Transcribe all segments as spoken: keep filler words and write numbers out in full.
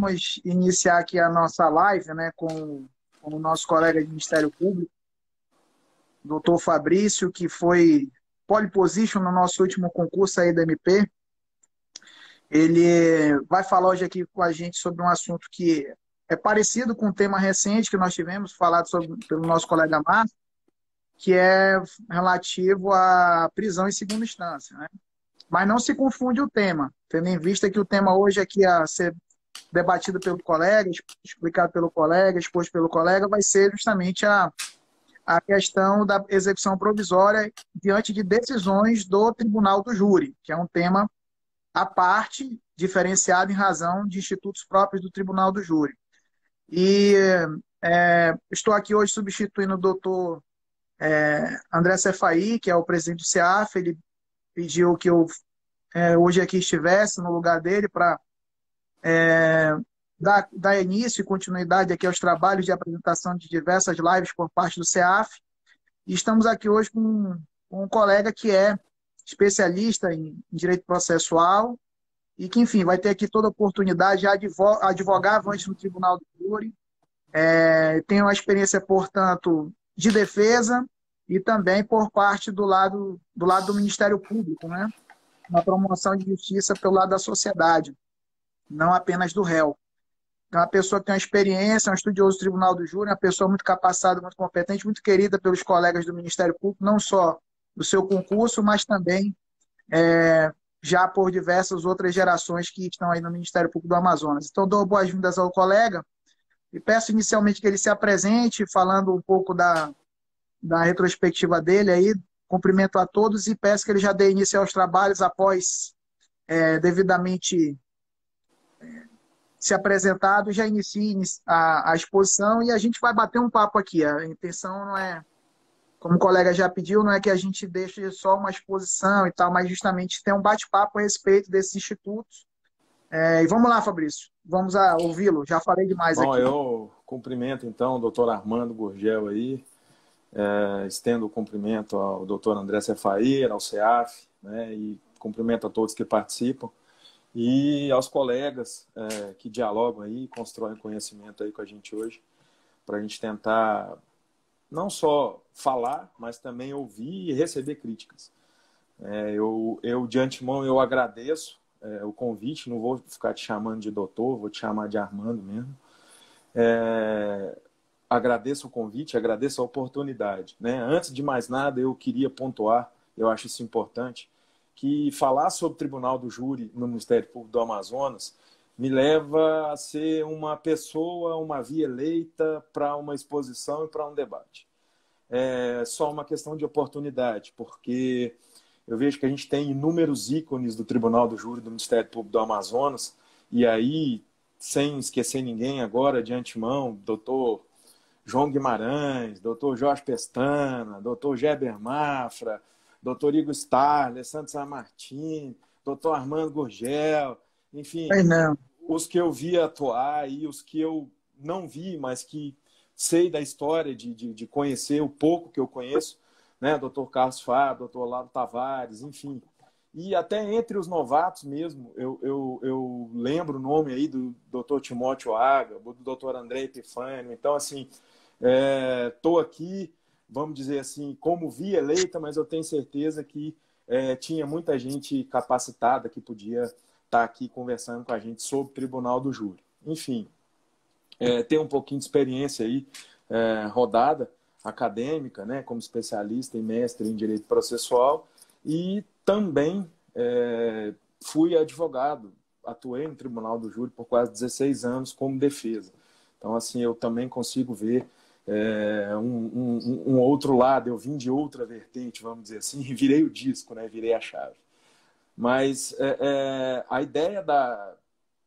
vamos iniciar aqui a nossa live, né, com, com o nosso colega de Ministério Público, doutor Fabrício, que foi pole position no nosso último concurso aí da M P. Ele vai falar hoje aqui com a gente sobre um assunto que é parecido com um tema recente que nós tivemos falado sobre, pelo nosso colega Márcio, que é relativo à prisão em segunda instância, né? Mas não se confunde o tema, tendo em vista que o tema hoje aqui a ser debatido pelo colega, explicado pelo colega, exposto pelo colega, vai ser justamente a, a questão da execução provisória diante de decisões do Tribunal do Júri, que é um tema à parte, diferenciado em razão de institutos próprios do Tribunal do Júri. E é, estou aqui hoje substituindo o doutor é, André Cefaí, que é o presidente do CEAF. Ele pediu que eu é, hoje aqui estivesse no lugar dele para é, dar, dar início e continuidade aqui aos trabalhos de apresentação de diversas lives por parte do CEAF. E estamos aqui hoje com, com um colega que é especialista em, em direito processual e que, enfim, vai ter aqui toda a oportunidade de advogar, advogar antes no Tribunal do Júri. É, tem uma experiência, portanto, de defesa e também por parte do lado do, lado do Ministério Público, né? Na promoção de justiça pelo lado da sociedade, não apenas do réu. É uma pessoa que tem uma experiência, é um estudioso do Tribunal do Júri, uma pessoa muito capacitada, muito competente, muito querida pelos colegas do Ministério Público, não só do seu concurso, mas também é, já por diversas outras gerações que estão aí no Ministério Público do Amazonas. Então, dou boas-vindas ao colega e peço inicialmente que ele se apresente, falando um pouco da, da retrospectiva dele aí. Cumprimento a todos e peço que ele já dê início aos trabalhos após é, devidamente se apresentado, já inicie a, a exposição e a gente vai bater um papo aqui. A intenção não é, como o colega já pediu, não é que a gente deixe só uma exposição e tal, mas justamente ter um bate-papo a respeito desses institutos. É, e vamos lá, Fabrício, vamos a ouvi-lo. Já falei demais Bom, aqui. eu cumprimento então o doutor Armando Gurgel aí, é, estendo o cumprimento ao doutor André Cefaí, ao CEAF, né, e cumprimento a todos que participam e aos colegas é, que dialogam aí, constroem conhecimento aí com a gente hoje, para a gente tentar não só falar, mas também ouvir e receber críticas. É, eu, eu, de antemão, eu agradeço é, o convite, não vou ficar te chamando de doutor, vou te chamar de Armando mesmo. É, agradeço o convite, agradeço a oportunidade, né? Antes de mais nada, eu queria pontuar, eu acho isso importante, que falar sobre o Tribunal do Júri no Ministério Público do Amazonas me leva a ser uma pessoa, uma via eleita para uma exposição e para um debate. É só uma questão de oportunidade, porque eu vejo que a gente tem inúmeros ícones do Tribunal do Júri do Ministério Público do Amazonas, e aí, sem esquecer ninguém agora, de antemão, doutor João Guimarães, doutor Jorge Pestana, doutor Geber Mafra, doutor Igor Starler, Santos Amartim, doutor Armando Gurgel, enfim, Pois não. os que eu vi atuar e os que eu não vi, mas que sei da história, de, de, de conhecer o pouco que eu conheço, né? doutor Carlos Fábio, doutor Lauro Tavares, enfim. E até entre os novatos mesmo, eu, eu, eu lembro o nome aí do doutor Timóteo Aga, do doutor André Epifânio. Então, assim, estou é, aqui, vamos dizer assim, como via eleita, mas eu tenho certeza que é, tinha muita gente capacitada que podia estar aqui conversando com a gente sobre o Tribunal do Júri. Enfim, é, ter um pouquinho de experiência aí, é, rodada acadêmica, né, como especialista e mestre em direito processual, e também é, fui advogado, atuei no Tribunal do Júri por quase dezesseis anos como defesa. Então, assim, eu também consigo ver é, um, um, um outro lado, eu vim de outra vertente, vamos dizer assim, e virei o disco, né, virei a chave. Mas é, é, a ideia da,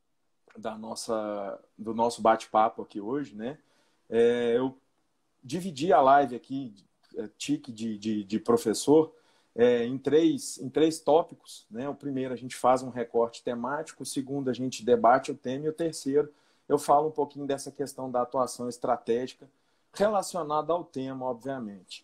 da nossa, do nosso bate-papo aqui hoje, né, é, eu dividi a live aqui, tique de, de, de professor, é, em, três, em três tópicos. Né? O primeiro, a gente faz um recorte temático, o segundo, a gente debate o tema, e o terceiro, eu falo um pouquinho dessa questão da atuação estratégica relacionada ao tema, obviamente.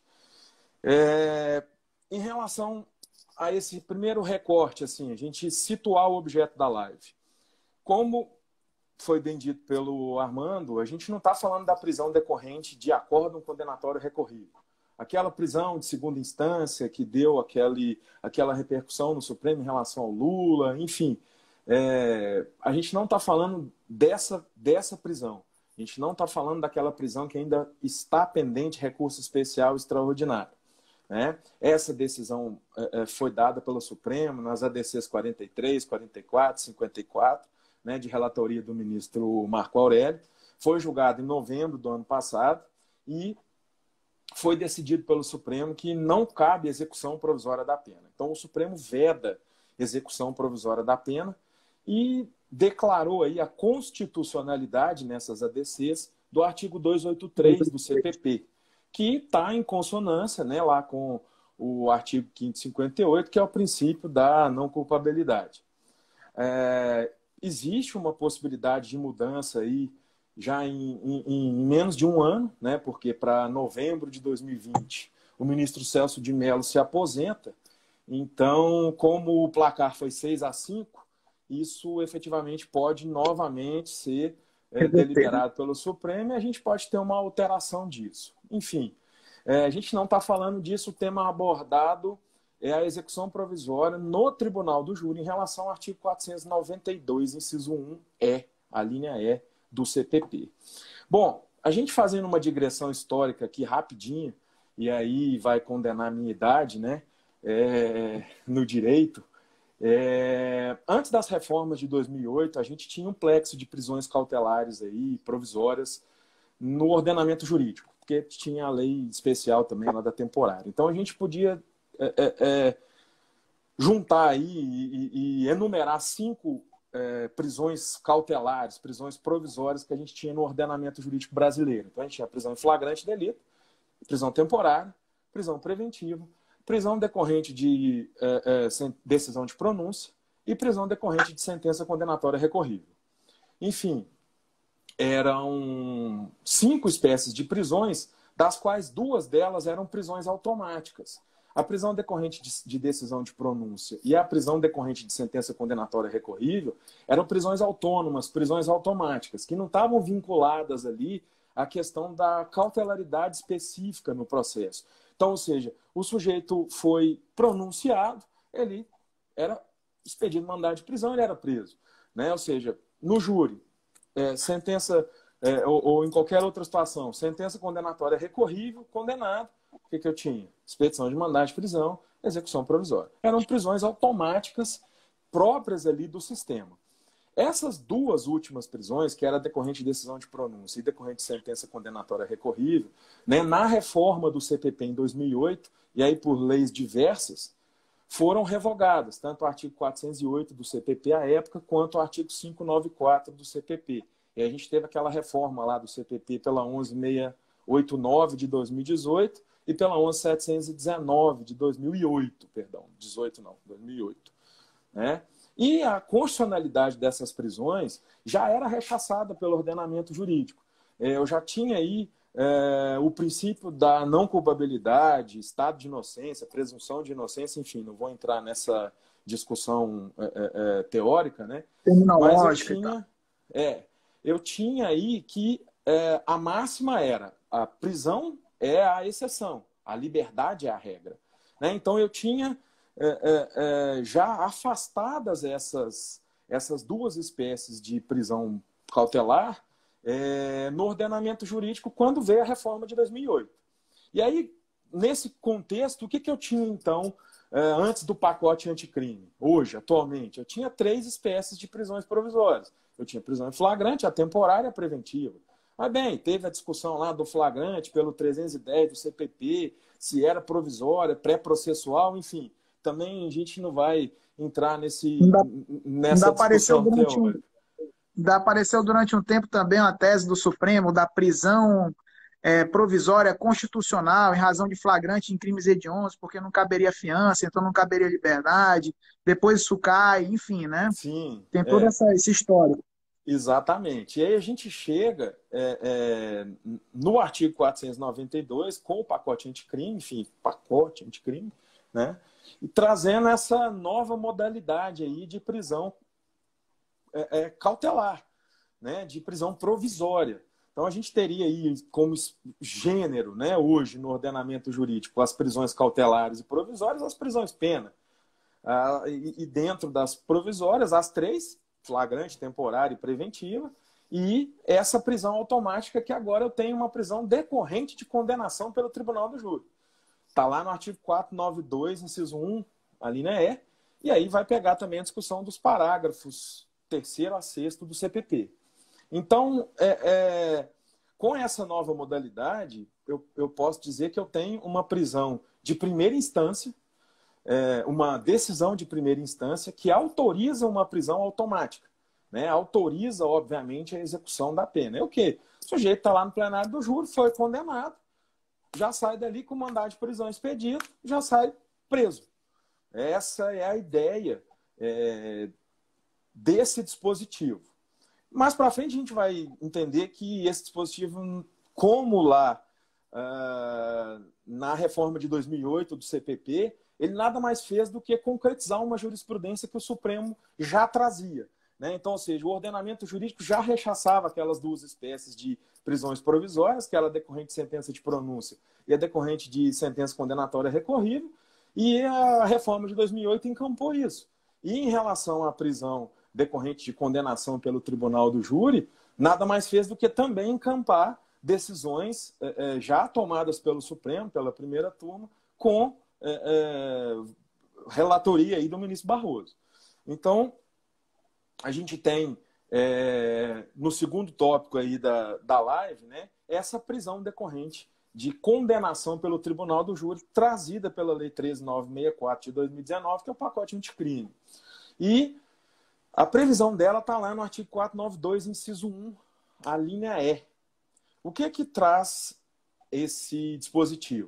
É, em relação a esse primeiro recorte, assim, a gente situar o objeto da live. Como foi bem dito pelo Armando, a gente não está falando da prisão decorrente de acórdão condenatório recorrível. Aquela prisão de segunda instância que deu aquele, aquela repercussão no Supremo em relação ao Lula, enfim. É, a gente não está falando dessa, dessa prisão. A gente não está falando daquela prisão que ainda está pendente recurso especial extraordinário. Né? Essa decisão é, foi dada pelo Supremo nas A D Cs quarenta e três, quarenta e quatro, cinquenta e quatro, né, de relatoria do ministro Marco Aurélio. Foi julgado em novembro do ano passado e foi decidido pelo Supremo que não cabe execução provisória da pena. Então, o Supremo veda execução provisória da pena e declarou aí a constitucionalidade nessas A D Cs do artigo duzentos e oitenta e três do C P P, que está em consonância, né, lá com o artigo quinhentos e cinquenta e oito, que é o princípio da não culpabilidade. É, existe uma possibilidade de mudança aí já em, em, em menos de um ano, né, porque para novembro de dois mil e vinte o ministro Celso de Mello se aposenta. Então, como o placar foi seis a cinco, isso efetivamente pode novamente ser é, deliberado pelo Supremo e a gente pode ter uma alteração disso. Enfim, é, a gente não está falando disso, o tema abordado é a execução provisória no Tribunal do Júri em relação ao artigo quatrocentos e noventa e dois, inciso um E, a linha E do C P P. Bom, a gente fazendo uma digressão histórica aqui rapidinho, e aí vai condenar a minha idade, né, é, no direito. É, antes das reformas de dois mil e oito, a gente tinha um plexo de prisões cautelares aí, provisórias no ordenamento jurídico, porque tinha a lei especial também lá da temporária. Então a gente podia é, é, é, juntar aí e, e enumerar cinco é, prisões cautelares, prisões provisórias que a gente tinha no ordenamento jurídico brasileiro. Então a gente tinha prisão em flagrante delito, prisão temporária, prisão preventiva, prisão decorrente de é, é, decisão de pronúncia e prisão decorrente de sentença condenatória recorrível. Enfim, eram cinco espécies de prisões, das quais duas delas eram prisões automáticas. A prisão decorrente de, de decisão de pronúncia e a prisão decorrente de sentença condenatória recorrível eram prisões autônomas, prisões automáticas, que não estavam vinculadas ali à questão da cautelaridade específica no processo. Então, ou seja, o sujeito foi pronunciado, ele era expedido mandado de prisão, ele era preso. Né? Ou seja, no júri, é, sentença, é, ou, ou em qualquer outra situação, sentença condenatória recorrível, condenado, o que, que eu tinha? Expedição de mandado de prisão, execução provisória. Eram prisões automáticas próprias ali do sistema. Essas duas últimas prisões, que era decorrente de decisão de pronúncia e decorrente de sentença condenatória recorrível, né, na reforma do C P P em dois mil e oito, e aí por leis diversas, foram revogadas, tanto o artigo quatrocentos e oito do C P P à época, quanto o artigo quinhentos e noventa e quatro do C P P. E a gente teve aquela reforma lá do C P P pela onze mil seiscentos e oitenta e nove de dois mil e dezoito e pela onze mil setecentos e dezenove de dois mil e oito, perdão, dezoito não, dois mil e oito, né? E a constitucionalidade dessas prisões já era rechaçada pelo ordenamento jurídico. Eu já tinha aí é, o princípio da não culpabilidade, estado de inocência, presunção de inocência, enfim, não vou entrar nessa discussão é, é, teórica, né? Mas eu tinha, é, eu tinha aí que é, a máxima era a prisão é a exceção, a liberdade é a regra. Né? Então eu tinha É, é, é, já afastadas essas, essas duas espécies de prisão cautelar é, no ordenamento jurídico quando veio a reforma de dois mil e oito. E aí, nesse contexto, o que, que eu tinha, então, é, antes do pacote anticrime? Hoje, atualmente, eu tinha três espécies de prisões provisórias. Eu tinha prisão em flagrante, a temporária e a preventiva. Mas bem, teve a discussão lá do flagrante pelo trezentos e dez do C P P, se era provisória, pré-processual, enfim. Também a gente não vai entrar nesse, ainda, nessa ainda discussão apareceu teórica. Um, ainda apareceu durante um tempo também uma tese do Supremo da prisão é, provisória constitucional em razão de flagrante em crimes hediondos, porque não caberia fiança, então não caberia liberdade, depois isso cai, enfim, né? Sim. Tem toda É, essa, essa história. exatamente. E aí a gente chega é, é, no artigo quatrocentos e noventa e dois com o pacote anticrime, enfim, pacote anticrime, né? E trazendo essa nova modalidade aí de prisão é, é, cautelar. né, de prisão provisória. Então, a gente teria aí como gênero, né, hoje, no ordenamento jurídico, as prisões cautelares e provisórias, as prisões pena. Ah, e, e dentro das provisórias, as três, flagrante, temporária e preventiva, e essa prisão automática, que agora eu tenho uma prisão decorrente de condenação pelo Tribunal do Júri. Está lá no artigo quatrocentos e noventa e dois, inciso um, a linha E, e aí vai pegar também a discussão dos parágrafos terceiro a sexto do C P P. Então, é, é, com essa nova modalidade, eu, eu posso dizer que eu tenho uma prisão de primeira instância, é, uma decisão de primeira instância que autoriza uma prisão automática. Né? Autoriza, obviamente, a execução da pena. É o quê? O sujeito está lá no plenário do júri, foi condenado, já sai dali com mandado de prisão expedido, já sai preso. Essa é a ideia é, desse dispositivo. Mais para frente a gente vai entender que esse dispositivo, como lá uh, na reforma de dois mil e oito do C P P, ele nada mais fez do que concretizar uma jurisprudência que o Supremo já trazia. Né? Então, ou seja, o ordenamento jurídico já rechaçava aquelas duas espécies de prisões provisórias, que era decorrente de sentença de pronúncia e a decorrente de sentença condenatória recorrível, e a reforma de dois mil e oito encampou isso. E em relação à prisão decorrente de condenação pelo Tribunal do Júri, nada mais fez do que também encampar decisões eh, já tomadas pelo Supremo, pela primeira turma, com eh, eh, relatoria aí do ministro Barroso. Então, a gente tem, eh, no segundo tópico aí da, da live, né, essa prisão decorrente de condenação pelo Tribunal do Júri, trazida pela Lei treze mil novecentos e sessenta e quatro de dois mil e dezenove, que é o pacote anticrime. E a previsão dela está lá no artigo quatrocentos e noventa e dois, inciso um, a linha E. O que é que traz esse dispositivo?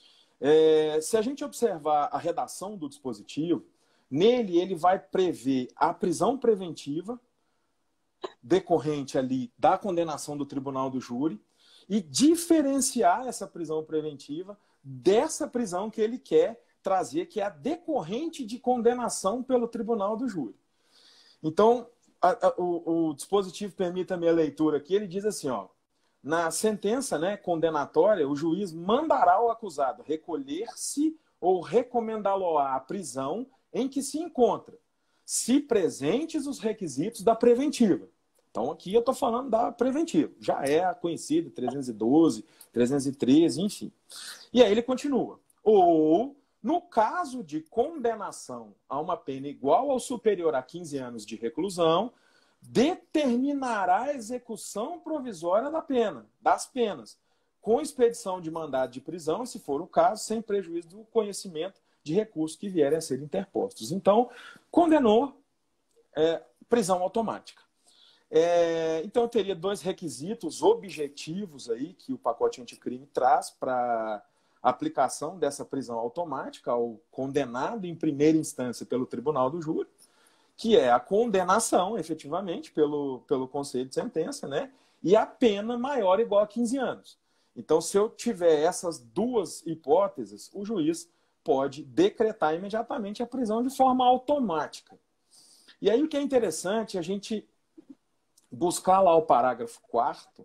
É, se a gente observar a redação do dispositivo, nele ele vai prever a prisão preventiva decorrente ali da condenação do Tribunal do Júri e diferenciar essa prisão preventiva dessa prisão que ele quer trazer, que é a decorrente de condenação pelo Tribunal do Júri. Então, a, a, o, o dispositivo, permita a minha leitura aqui, ele diz assim, ó, na sentença, né, condenatória, o juiz mandará ao acusado recolher-se ou recomendá-lo-á a prisão em que se encontra, se presentes os requisitos da preventiva. Então, aqui eu estou falando da preventiva. Já é a conhecida, trezentos e doze, trezentos e treze, enfim. E aí ele continua. Ou, no caso de condenação a uma pena igual ou superior a quinze anos de reclusão, determinará a execução provisória da pena, das penas, com expedição de mandado de prisão, e, se for o caso, sem prejuízo do conhecimento de recursos que vierem a ser interpostos. Então, condenou, é, prisão automática. É, então, eu teria dois requisitos objetivos aí que o pacote anticrime traz para a aplicação dessa prisão automática ao condenado em primeira instância pelo Tribunal do Júri, que é a condenação, efetivamente, pelo, pelo conselho de sentença, né? E a pena maior ou igual a quinze anos. Então, se eu tiver essas duas hipóteses, o juiz pode decretar imediatamente a prisão de forma automática. E aí o que é interessante é a gente buscar lá o parágrafo quarto,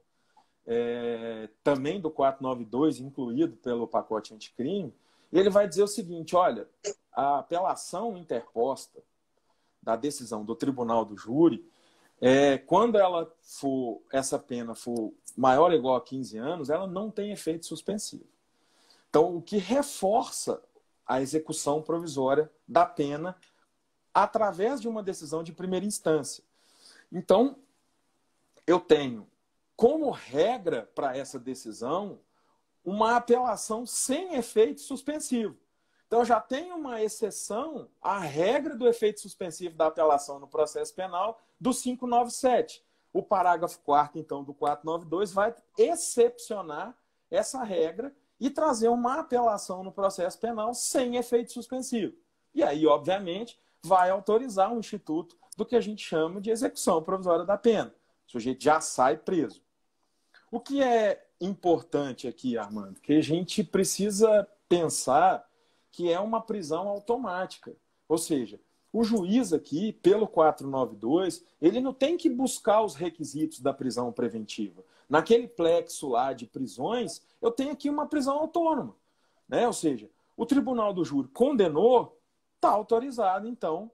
é, também do quatrocentos e noventa e dois, incluído pelo pacote anticrime, e ele vai dizer o seguinte, olha, a apelação interposta da decisão do Tribunal do Júri, é, quando ela for, essa pena for maior ou igual a quinze anos, ela não tem efeito suspensivo. Então, o que reforça a execução provisória da pena através de uma decisão de primeira instância. Então, eu tenho como regra para essa decisão uma apelação sem efeito suspensivo. Então, eu já tenho uma exceção à regra do efeito suspensivo da apelação no processo penal do quinhentos e noventa e sete. O parágrafo quarto, então, do quatrocentos e noventa e dois vai excepcionar essa regra e trazer uma apelação no processo penal sem efeito suspensivo. E aí, obviamente, vai autorizar um instituto do que a gente chama de execução provisória da pena. O sujeito já sai preso. O que é importante aqui, Armando, que a gente precisa pensar que é uma prisão automática. Ou seja, o juiz aqui, pelo quatrocentos e noventa e dois, ele não tem que buscar os requisitos da prisão preventiva. Naquele plexo lá de prisões, eu tenho aqui uma prisão autônoma, né? Ou seja, o tribunal do júri condenou, está autorizado, então,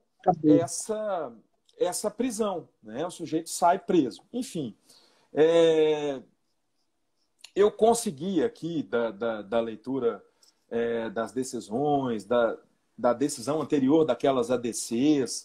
essa, essa prisão, né? O sujeito sai preso. Enfim, é... eu consegui aqui, da, da, da leitura é, das decisões, da, da decisão anterior daquelas A D Cs,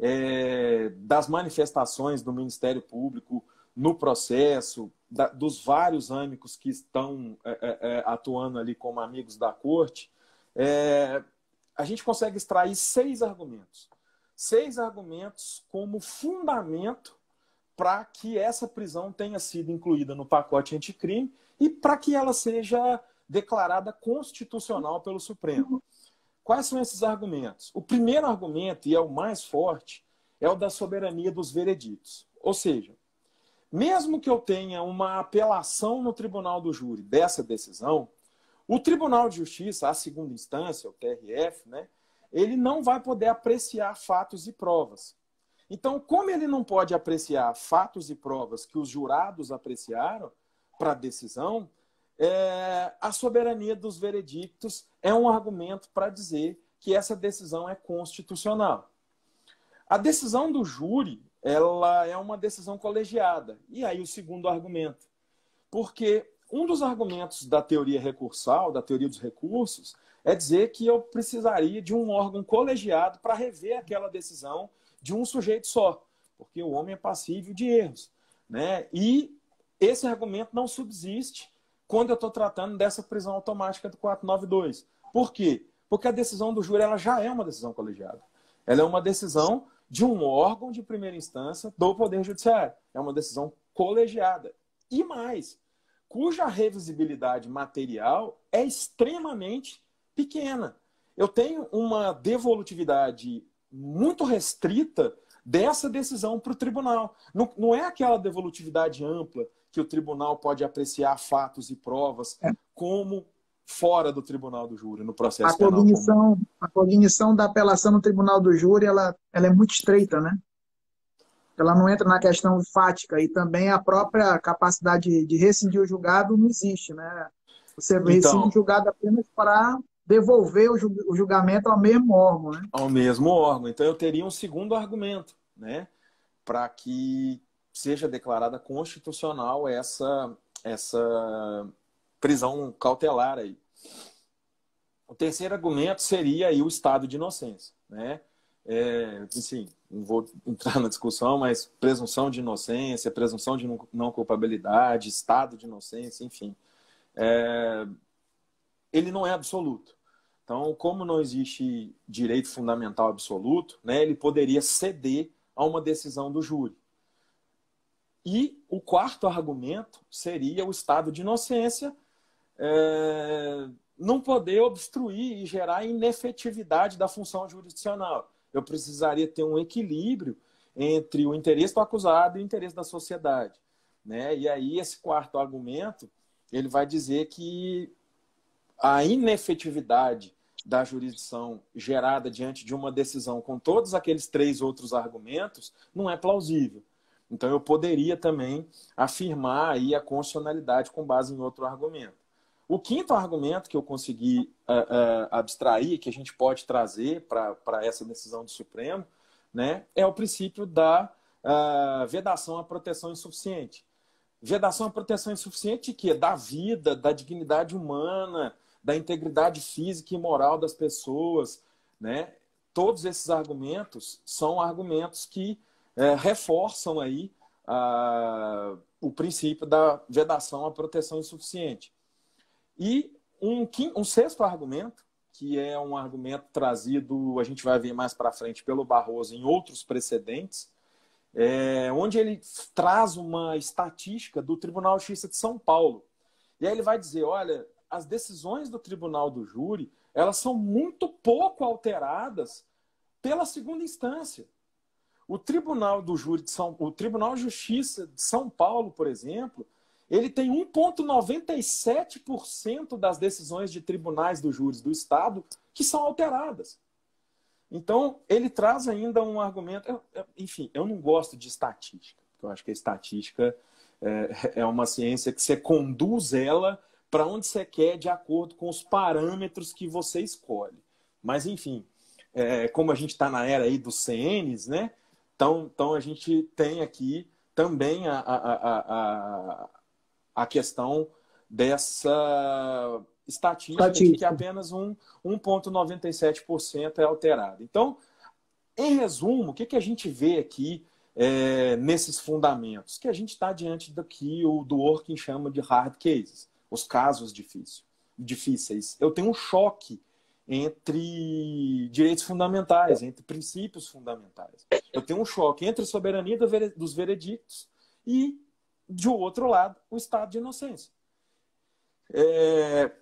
é, das manifestações do Ministério Público no processo, da, dos vários âmbicos que estão é, é, atuando ali como amigos da corte, é, a gente consegue extrair seis argumentos. Seis argumentos como fundamento para que essa prisão tenha sido incluída no pacote anticrime e para que ela seja declarada constitucional pelo Supremo. Quais são esses argumentos? O primeiro argumento, e é o mais forte, é o da soberania dos vereditos. Ou seja, mesmo que eu tenha uma apelação no tribunal do júri dessa decisão, o Tribunal de Justiça, a segunda instância, o T R F, né, ele não vai poder apreciar fatos e provas. Então, como ele não pode apreciar fatos e provas que os jurados apreciaram para a decisão, é, a soberania dos veredictos é um argumento para dizer que essa decisão é constitucional. A decisão do júri, ela é uma decisão colegiada. E aí o segundo argumento. Porque um dos argumentos da teoria recursal, da teoria dos recursos, é dizer que eu precisaria de um órgão colegiado para rever aquela decisão de um sujeito só, porque o homem é passível de erros, né? E esse argumento não subsiste quando eu estou tratando dessa prisão automática do quatrocentos e noventa e dois. Por quê? Porque a decisão do júri ela já é uma decisão colegiada. Ela é uma decisão de um órgão de primeira instância do Poder Judiciário. É uma decisão colegiada. E mais, cuja revisibilidade material é extremamente pequena. Eu tenho uma devolutividade muito restrita dessa decisão para o tribunal. Não, não é aquela devolutividade ampla que o tribunal pode apreciar fatos e provas É. como fora do tribunal do júri, no processo A penal cognição, comum. a cognição da apelação no tribunal do júri, ela, ela é muito estreita, né? Ela não entra na questão fática e também a própria capacidade de, de rescindir o julgado não existe, né? Você rescinde o Então, julgado apenas para devolver o, ju- o julgamento ao mesmo órgão, né? ao mesmo órgão. Então, eu teria um segundo argumento, né, para que seja declarada constitucional essa, essa prisão cautelar aí. O terceiro argumento seria aí o estado de inocência, né? É, assim, não vou entrar na discussão, mas presunção de inocência, presunção de não culpabilidade, estado de inocência, enfim. É, ele não é absoluto. Então, como não existe direito fundamental absoluto, né, ele poderia ceder a uma decisão do júri. E o quarto argumento seria o estado de inocência, é, não poder obstruir e gerar inefetividade da função jurisdicional. Eu precisaria ter um equilíbrio entre o interesse do acusado e o interesse da sociedade, né? E aí esse quarto argumento ele vai dizer que a inefetividade da jurisdição gerada diante de uma decisão com todos aqueles três outros argumentos não é plausível. Então eu poderia também afirmar aí a constitucionalidade com base em outro argumento. O quinto argumento que eu consegui uh, uh, abstrair, que a gente pode trazer para essa decisão do Supremo, né, é o princípio da uh, vedação à proteção insuficiente. Vedação à proteção insuficiente de quê? Da vida, da dignidade humana, da integridade física e moral das pessoas, né? Todos esses argumentos são argumentos que uh, reforçam aí, uh, o princípio da vedação à proteção insuficiente. E um, um sexto argumento, que é um argumento trazido, a gente vai ver mais para frente, pelo Barroso em outros precedentes, é, onde ele traz uma estatística do Tribunal de Justiça de São Paulo. E aí ele vai dizer, olha, as decisões do Tribunal do Júri, elas são muito pouco alteradas pela segunda instância. O Tribunal do Júri de São, o Tribunal de Justiça de São Paulo, por exemplo, ele tem um vírgula noventa e sete por cento das decisões de tribunais do júri do Estado que são alteradas. Então, ele traz ainda um argumento... Eu, eu, enfim, eu não gosto de estatística. Eu acho que a estatística é, é uma ciência que você conduz ela para onde você quer de acordo com os parâmetros que você escolhe. Mas, enfim, é, como a gente está na era aí dos C Ns, né? Então, então a gente tem aqui também a, a, a, a questão dessa estatística, estatística. De que apenas um, um vírgula noventa e sete por cento é alterado. Então, em resumo, o que, que a gente vê aqui é, nesses fundamentos? Que a gente está diante do que o Dworkin chama de hard cases, os casos difíceis. difíceis. Eu tenho um choque entre direitos fundamentais, entre princípios fundamentais. Eu tenho um choque entre a soberania dos veredictos e, de outro lado, o estado de inocência. É...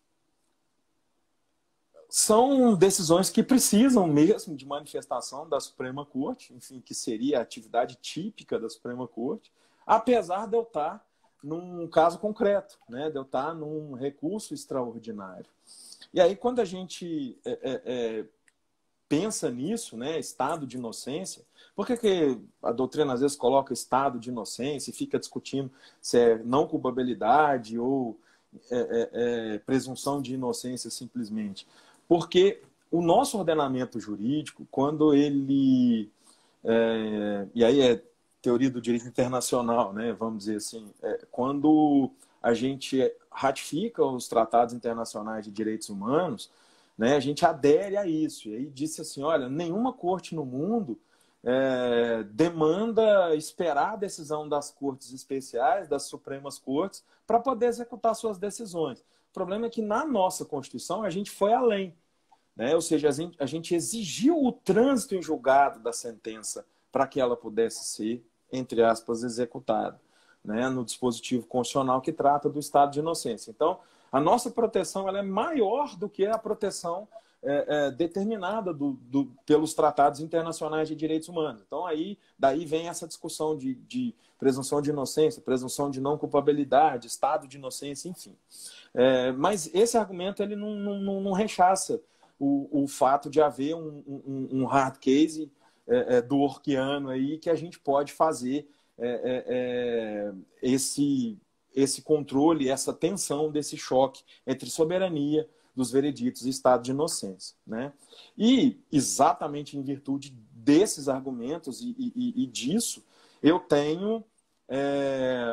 São decisões que precisam mesmo de manifestação da Suprema Corte, enfim, que seria a atividade típica da Suprema Corte, apesar de eu estar num caso concreto, né, de eu estar num recurso extraordinário. E aí, quando a gente é, é, é, pensa nisso, né, estado de inocência, por que, que a doutrina às vezes coloca estado de inocência e fica discutindo se é não culpabilidade ou é, é, é, presunção de inocência simplesmente? Porque o nosso ordenamento jurídico, quando ele... É, e aí é teoria do direito internacional, né, vamos dizer assim, é, quando a gente ratifica os tratados internacionais de direitos humanos, né, a gente adere a isso. E aí disse assim, olha, nenhuma corte no mundo é, demanda esperar a decisão das cortes especiais, das Supremas Cortes, para poder executar suas decisões. O problema é que na nossa Constituição a gente foi além, né? Ou seja, a gente, a gente exigiu o trânsito em julgado da sentença para que ela pudesse ser, entre aspas, executada, né, no dispositivo constitucional que trata do estado de inocência. Então, a nossa proteção ela é maior do que a proteção é, é, determinada do, do, pelos tratados internacionais de direitos humanos. Então, aí, daí vem essa discussão de, de presunção de inocência, presunção de não culpabilidade, estado de inocência, enfim. É, mas esse argumento ele não, não, não rechaça o, o fato de haver um, um, um hard case é, é, do Orquiano aí que a gente pode fazer É, é, é, esse, esse controle, essa tensão desse choque entre soberania dos vereditos e estado de inocência, né? E, exatamente em virtude desses argumentos e, e, e disso, eu tenho é,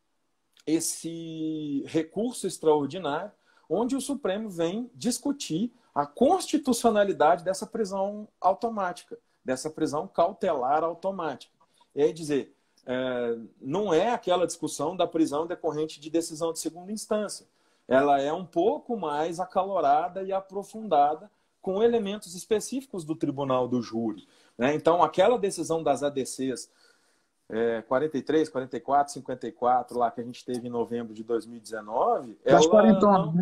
esse recurso extraordinário onde o Supremo vem discutir a constitucionalidade dessa prisão automática, dessa prisão cautelar automática. É dizer, É, não é aquela discussão da prisão decorrente de decisão de segunda instância. Ela é um pouco mais acalorada e aprofundada com elementos específicos do tribunal do júri, né? Então, aquela decisão das A D Cs é, quarenta e três, quarenta e quatro, cinquenta e quatro, lá que a gente teve em novembro de dois mil e dezenove, das ela, quarentonas, não, né?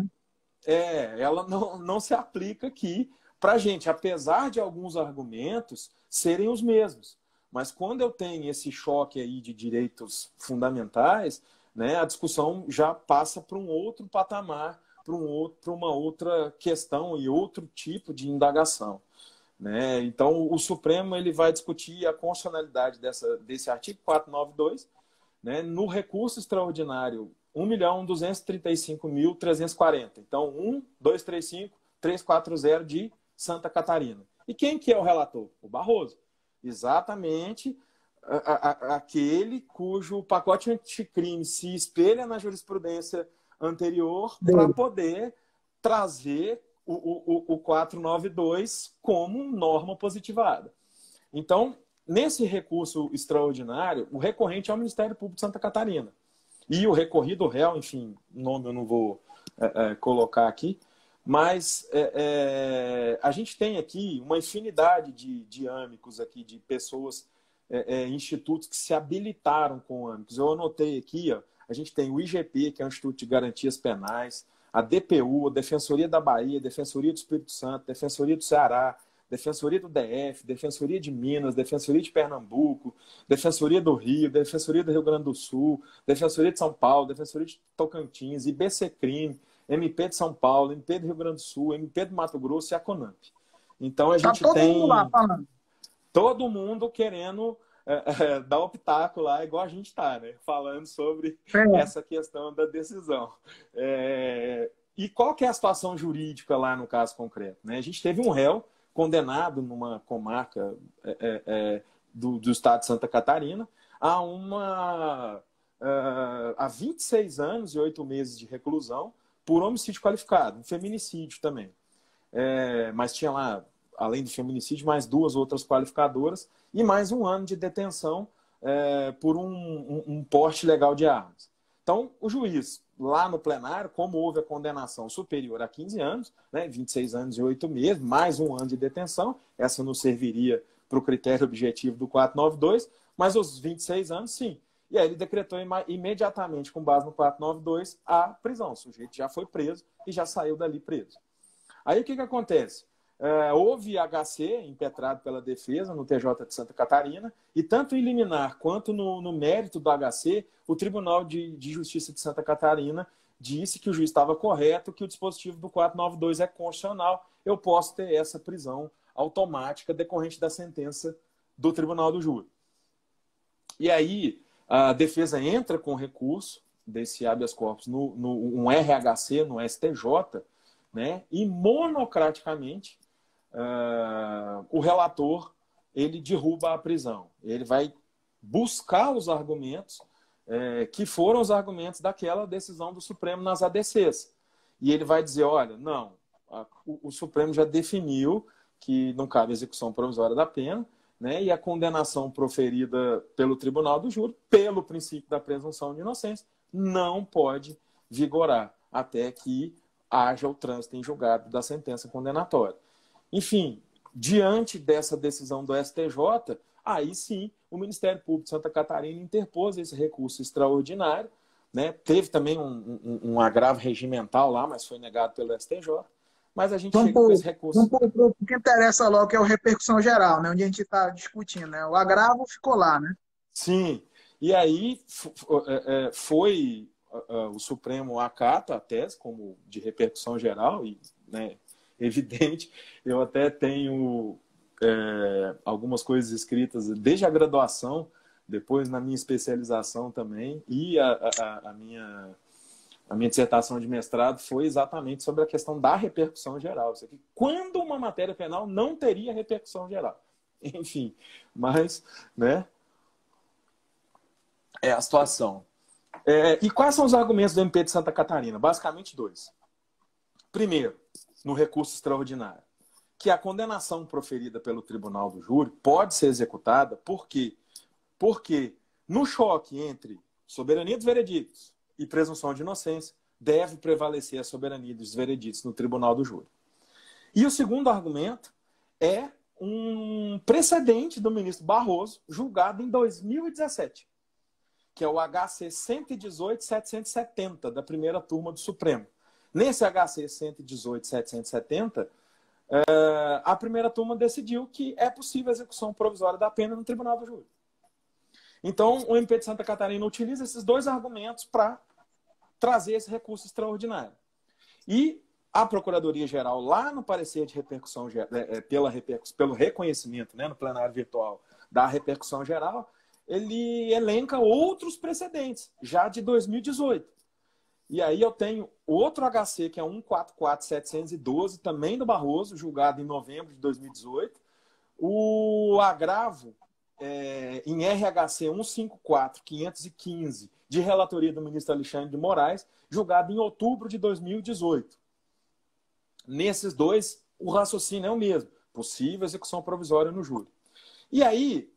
é, ela não, não se aplica aqui para a gente, apesar de alguns argumentos serem os mesmos. Mas quando eu tenho esse choque aí de direitos fundamentais, né, a discussão já passa para um outro patamar, para um outro, para uma outra questão e outro tipo de indagação, né? Então, o Supremo ele vai discutir a constitucionalidade dessa, desse artigo quatrocentos e noventa e dois, né, no recurso extraordinário um milhão duzentos e trinta e cinco mil trezentos e quarenta. Então, um, dois, três, cinco, três, quatro, zero de Santa Catarina. E quem que é o relator? O Barroso. Exatamente a, a, aquele cujo pacote anticrime se espelha na jurisprudência anterior para poder trazer o, o, o quatrocentos e noventa e dois como norma positivada. Então, nesse recurso extraordinário, o recorrente é o Ministério Público de Santa Catarina. E o recorrido réu, enfim, nome eu não vou é, é, colocar aqui, mas é, é, a gente tem aqui uma infinidade de, de âmbicos aqui, de pessoas, é, é, institutos que se habilitaram com âmbicos. Eu anotei aqui, ó, a gente tem o I G P, que é o Instituto de Garantias Penais, a D P U, a Defensoria da Bahia, a Defensoria do Espírito Santo, a Defensoria do Ceará, Defensoria do D F, Defensoria de Minas, Defensoria de Pernambuco, Defensoria do Rio, Defensoria do Rio Grande do Sul, Defensoria de São Paulo, Defensoria de Tocantins, I B C Crime, M P de São Paulo, M P do Rio Grande do Sul, M P do Mato Grosso e a CONAMP. Então a Tá gente todo mundo lá tem falando. todo mundo querendo é, é, dar o pitaco lá, igual a gente está, né? Falando sobre É. essa questão da decisão. É, e qual que é a situação jurídica lá no caso concreto? Né? A gente teve um réu condenado numa comarca é, é, é, do, do estado de Santa Catarina a uma uh, a vinte e seis anos e oito meses de reclusão por homicídio qualificado, um feminicídio também. É, mas tinha lá, além do feminicídio, mais duas outras qualificadoras e mais um ano de detenção é, por um, um, um porte legal de armas. Então, o juiz, lá no plenário, como houve a condenação superior a quinze anos, né, vinte e seis anos e oito meses, mais um ano de detenção, essa não serviria para o critério objetivo do quatrocentos e noventa e dois, mas os vinte e seis anos, sim. E aí ele decretou imediatamente, com base no quatrocentos e noventa e dois, a prisão. O sujeito já foi preso e já saiu dali preso. Aí o que, que acontece? É, houve H C impetrado pela defesa no T J de Santa Catarina e tanto em liminar quanto no, no mérito do H C, o Tribunal de, de Justiça de Santa Catarina disse que o juiz estava correto, que o dispositivo do quatrocentos e noventa e dois é constitucional, eu posso ter essa prisão automática decorrente da sentença do Tribunal do Júri. E aí a defesa entra com recurso desse habeas corpus no, no um R H C, no S T J, né? E monocraticamente uh, o relator ele derruba a prisão. Ele vai buscar os argumentos eh, que foram os argumentos daquela decisão do Supremo nas A D Cs. E ele vai dizer, olha, não, a, o, o Supremo já definiu que não cabe execução provisória da pena, né? E a condenação proferida pelo Tribunal do Júri, pelo princípio da presunção de inocência, não pode vigorar até que haja o trânsito em julgado da sentença condenatória. Enfim, diante dessa decisão do S T J, aí sim o Ministério Público de Santa Catarina interpôs esse recurso extraordinário, né? Teve também um, um, um agravo regimental lá, mas foi negado pelo S T J, mas a gente Vamos chega com por, esse recurso. vamos por, por, o que interessa logo, que é a repercussão geral, né? Onde a gente está discutindo, né? O agravo ficou lá, né? Sim, e aí foi o Supremo acata a tese como de repercussão geral e, né, evidente, eu até tenho é, algumas coisas escritas desde a graduação, depois na minha especialização também, e a, a, a, minha, a minha dissertação de mestrado foi exatamente sobre a questão da repercussão geral. Isso aqui, quando uma matéria penal não teria repercussão geral. Enfim, mas, né, é a situação. É, e quais são os argumentos do M P de Santa Catarina? Basicamente dois. Primeiro, no recurso extraordinário, que a condenação proferida pelo Tribunal do Júri pode ser executada, por quê? Porque no choque entre soberania dos veredictos e presunção de inocência, deve prevalecer a soberania dos veredictos no Tribunal do Júri. E o segundo argumento é um precedente do ministro Barroso, julgado em dois mil e dezessete, que é o H C cento e dezoito, setecentos e setenta, da primeira turma do Supremo. Nesse H C cento e dezoito, setecentos e setenta, a primeira turma decidiu que é possível a execução provisória da pena no Tribunal do Júri. Então, o M P de Santa Catarina utiliza esses dois argumentos para trazer esse recurso extraordinário. E a Procuradoria-Geral, lá no parecer de repercussão, pela repercussão, pelo reconhecimento, né, no plenário virtual da repercussão geral, ele elenca outros precedentes, já de dois mil e dezoito. E aí eu tenho outro H C, que é cento e quarenta e quatro, setecentos e doze, também do Barroso, julgado em novembro de dois mil e dezoito. O agravo é, em R H C cento e cinquenta e quatro, quinhentos e quinze, de relatoria do ministro Alexandre de Moraes, julgado em outubro de dois mil e dezoito. Nesses dois, o raciocínio é o mesmo. Possível execução provisória no júri. E aí,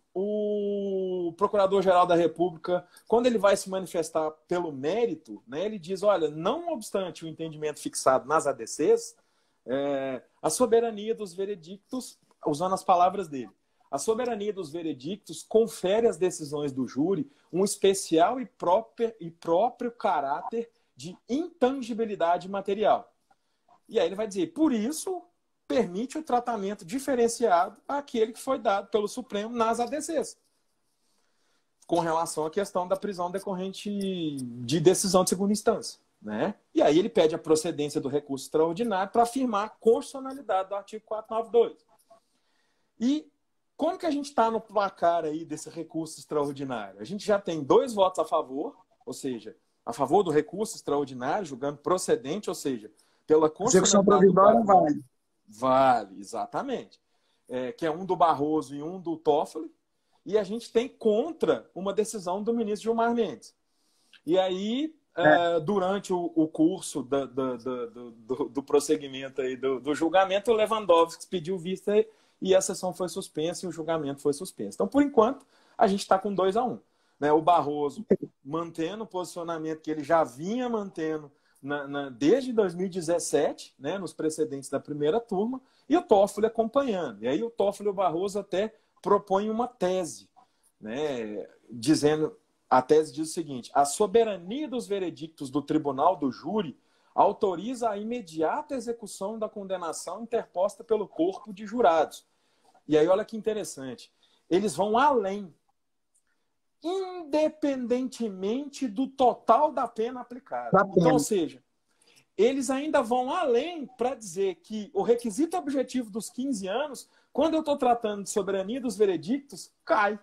o Procurador-Geral da República, quando ele vai se manifestar pelo mérito, né, ele diz, olha, não obstante o entendimento fixado nas A D Cs, é, a soberania dos veredictos, usando as palavras dele, a soberania dos veredictos confere às decisões do júri um especial e próprio, e próprio caráter de intangibilidade material. E aí ele vai dizer, por isso, permite o tratamento diferenciado àquele que foi dado pelo Supremo nas A D Cs, com relação à questão da prisão decorrente de decisão de segunda instância, né? E aí ele pede a procedência do recurso extraordinário para afirmar a constitucionalidade do artigo quatrocentos e noventa e dois. E como que a gente está no placar aí desse recurso extraordinário? A gente já tem dois votos a favor, ou seja, a favor do recurso extraordinário, julgando procedente, ou seja, pela Execução constitucionalidade do provisória prazo. vale. Vale, exatamente. É, que é um do Barroso e um do Toffoli. E a gente tem contra uma decisão do ministro Gilmar Mendes. E aí, é. uh, durante o, o curso do, do, do, do, do prosseguimento aí do, do julgamento, o Lewandowski pediu vista e a sessão foi suspensa e o julgamento foi suspenso. Então, por enquanto, a gente está com dois a um. Né? O Barroso mantendo o posicionamento que ele já vinha mantendo na, na, desde dois mil e dezessete, né, nos precedentes da primeira turma, e o Toffoli acompanhando. E aí o Toffoli e o Barroso até propõem uma tese, né, dizendo, a tese diz o seguinte: a soberania dos veredictos do tribunal do júri autoriza a imediata execução da condenação interposta pelo corpo de jurados. E aí olha que interessante, eles vão além, independentemente do total da pena aplicada. Da pena. Então, ou seja, eles ainda vão além para dizer que o requisito objetivo dos quinze anos, quando eu estou tratando de soberania dos veredictos, cai.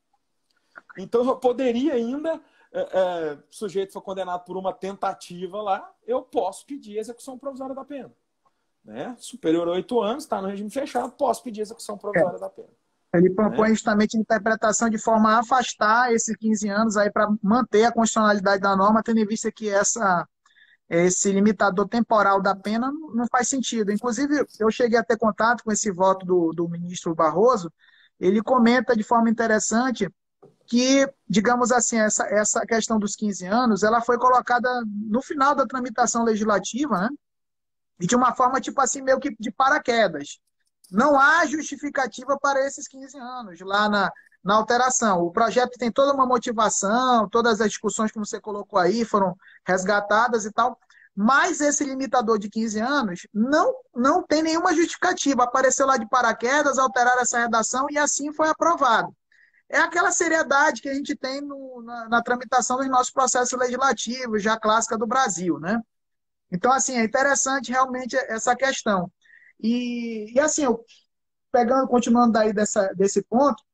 Então, eu poderia ainda, é, é, o sujeito for condenado por uma tentativa lá, eu posso pedir execução provisória da pena. Né? Superior a oito anos, está no regime fechado, posso pedir execução provisória é. da pena. Ele propõe, né, justamente a interpretação de forma a afastar esses quinze anos aí para manter a constitucionalidade da norma, tendo em vista que essa, esse limitador temporal da pena não faz sentido. Inclusive, eu cheguei a ter contato com esse voto do, do ministro Barroso, ele comenta de forma interessante que, digamos assim, essa, essa questão dos quinze anos, ela foi colocada no final da tramitação legislativa, né? E de uma forma, tipo assim, meio que de paraquedas. Não há justificativa para esses quinze anos lá na, na alteração. O projeto tem toda uma motivação, todas as discussões que você colocou aí foram resgatadas e tal, mas esse limitador de quinze anos não, não tem nenhuma justificativa. Apareceu lá de paraquedas, alteraram essa redação e assim foi aprovado. É aquela seriedade que a gente tem no, na, na tramitação dos nossos processos legislativos, já clássica do Brasil, né? Então, assim, é interessante realmente essa questão. E, e assim, eu, pegando, continuando daí dessa, desse ponto,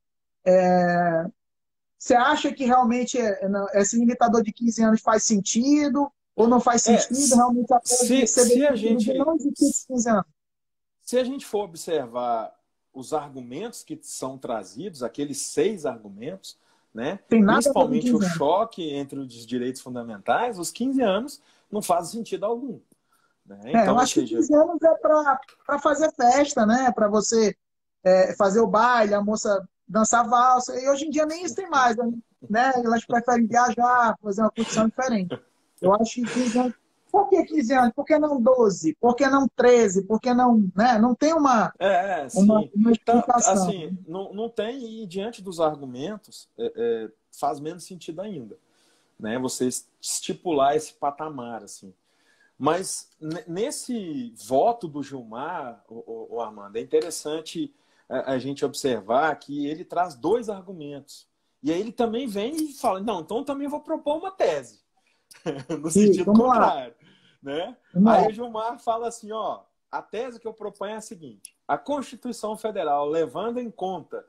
é, você acha que realmente esse limitador de quinze anos faz sentido ou não faz sentido? É, realmente a se, se a gente não existe quinze anos. Se a gente for observar os argumentos que são trazidos, aqueles seis argumentos, né, principalmente o choque entre os direitos fundamentais, os quinze anos não fazem sentido algum. Né? Então, é, eu acho seja... que quinze anos é para fazer festa, né? Para você é, fazer o baile, a moça dançar valsa. E hoje em dia nem isso tem mais, né? Elas preferem viajar, fazer uma curtição diferente. Eu acho que quinze anos... Por que quinze anos? Por que não doze? Por que não treze? Por que não... Né? Não tem uma, é, uma, uma explicação. Então, assim, não, não tem, e diante dos argumentos, é, é, faz menos sentido ainda. Né? Você estipular esse patamar, assim. Mas nesse voto do Gilmar, o, o Armando, é interessante a, a gente observar que ele traz dois argumentos. E aí ele também vem e fala, não, então eu também vou propor uma tese. No Sim, sentido contrário. Né? Aí o Gilmar fala assim, ó, a tese que eu proponho é a seguinte: a Constituição Federal, levando em conta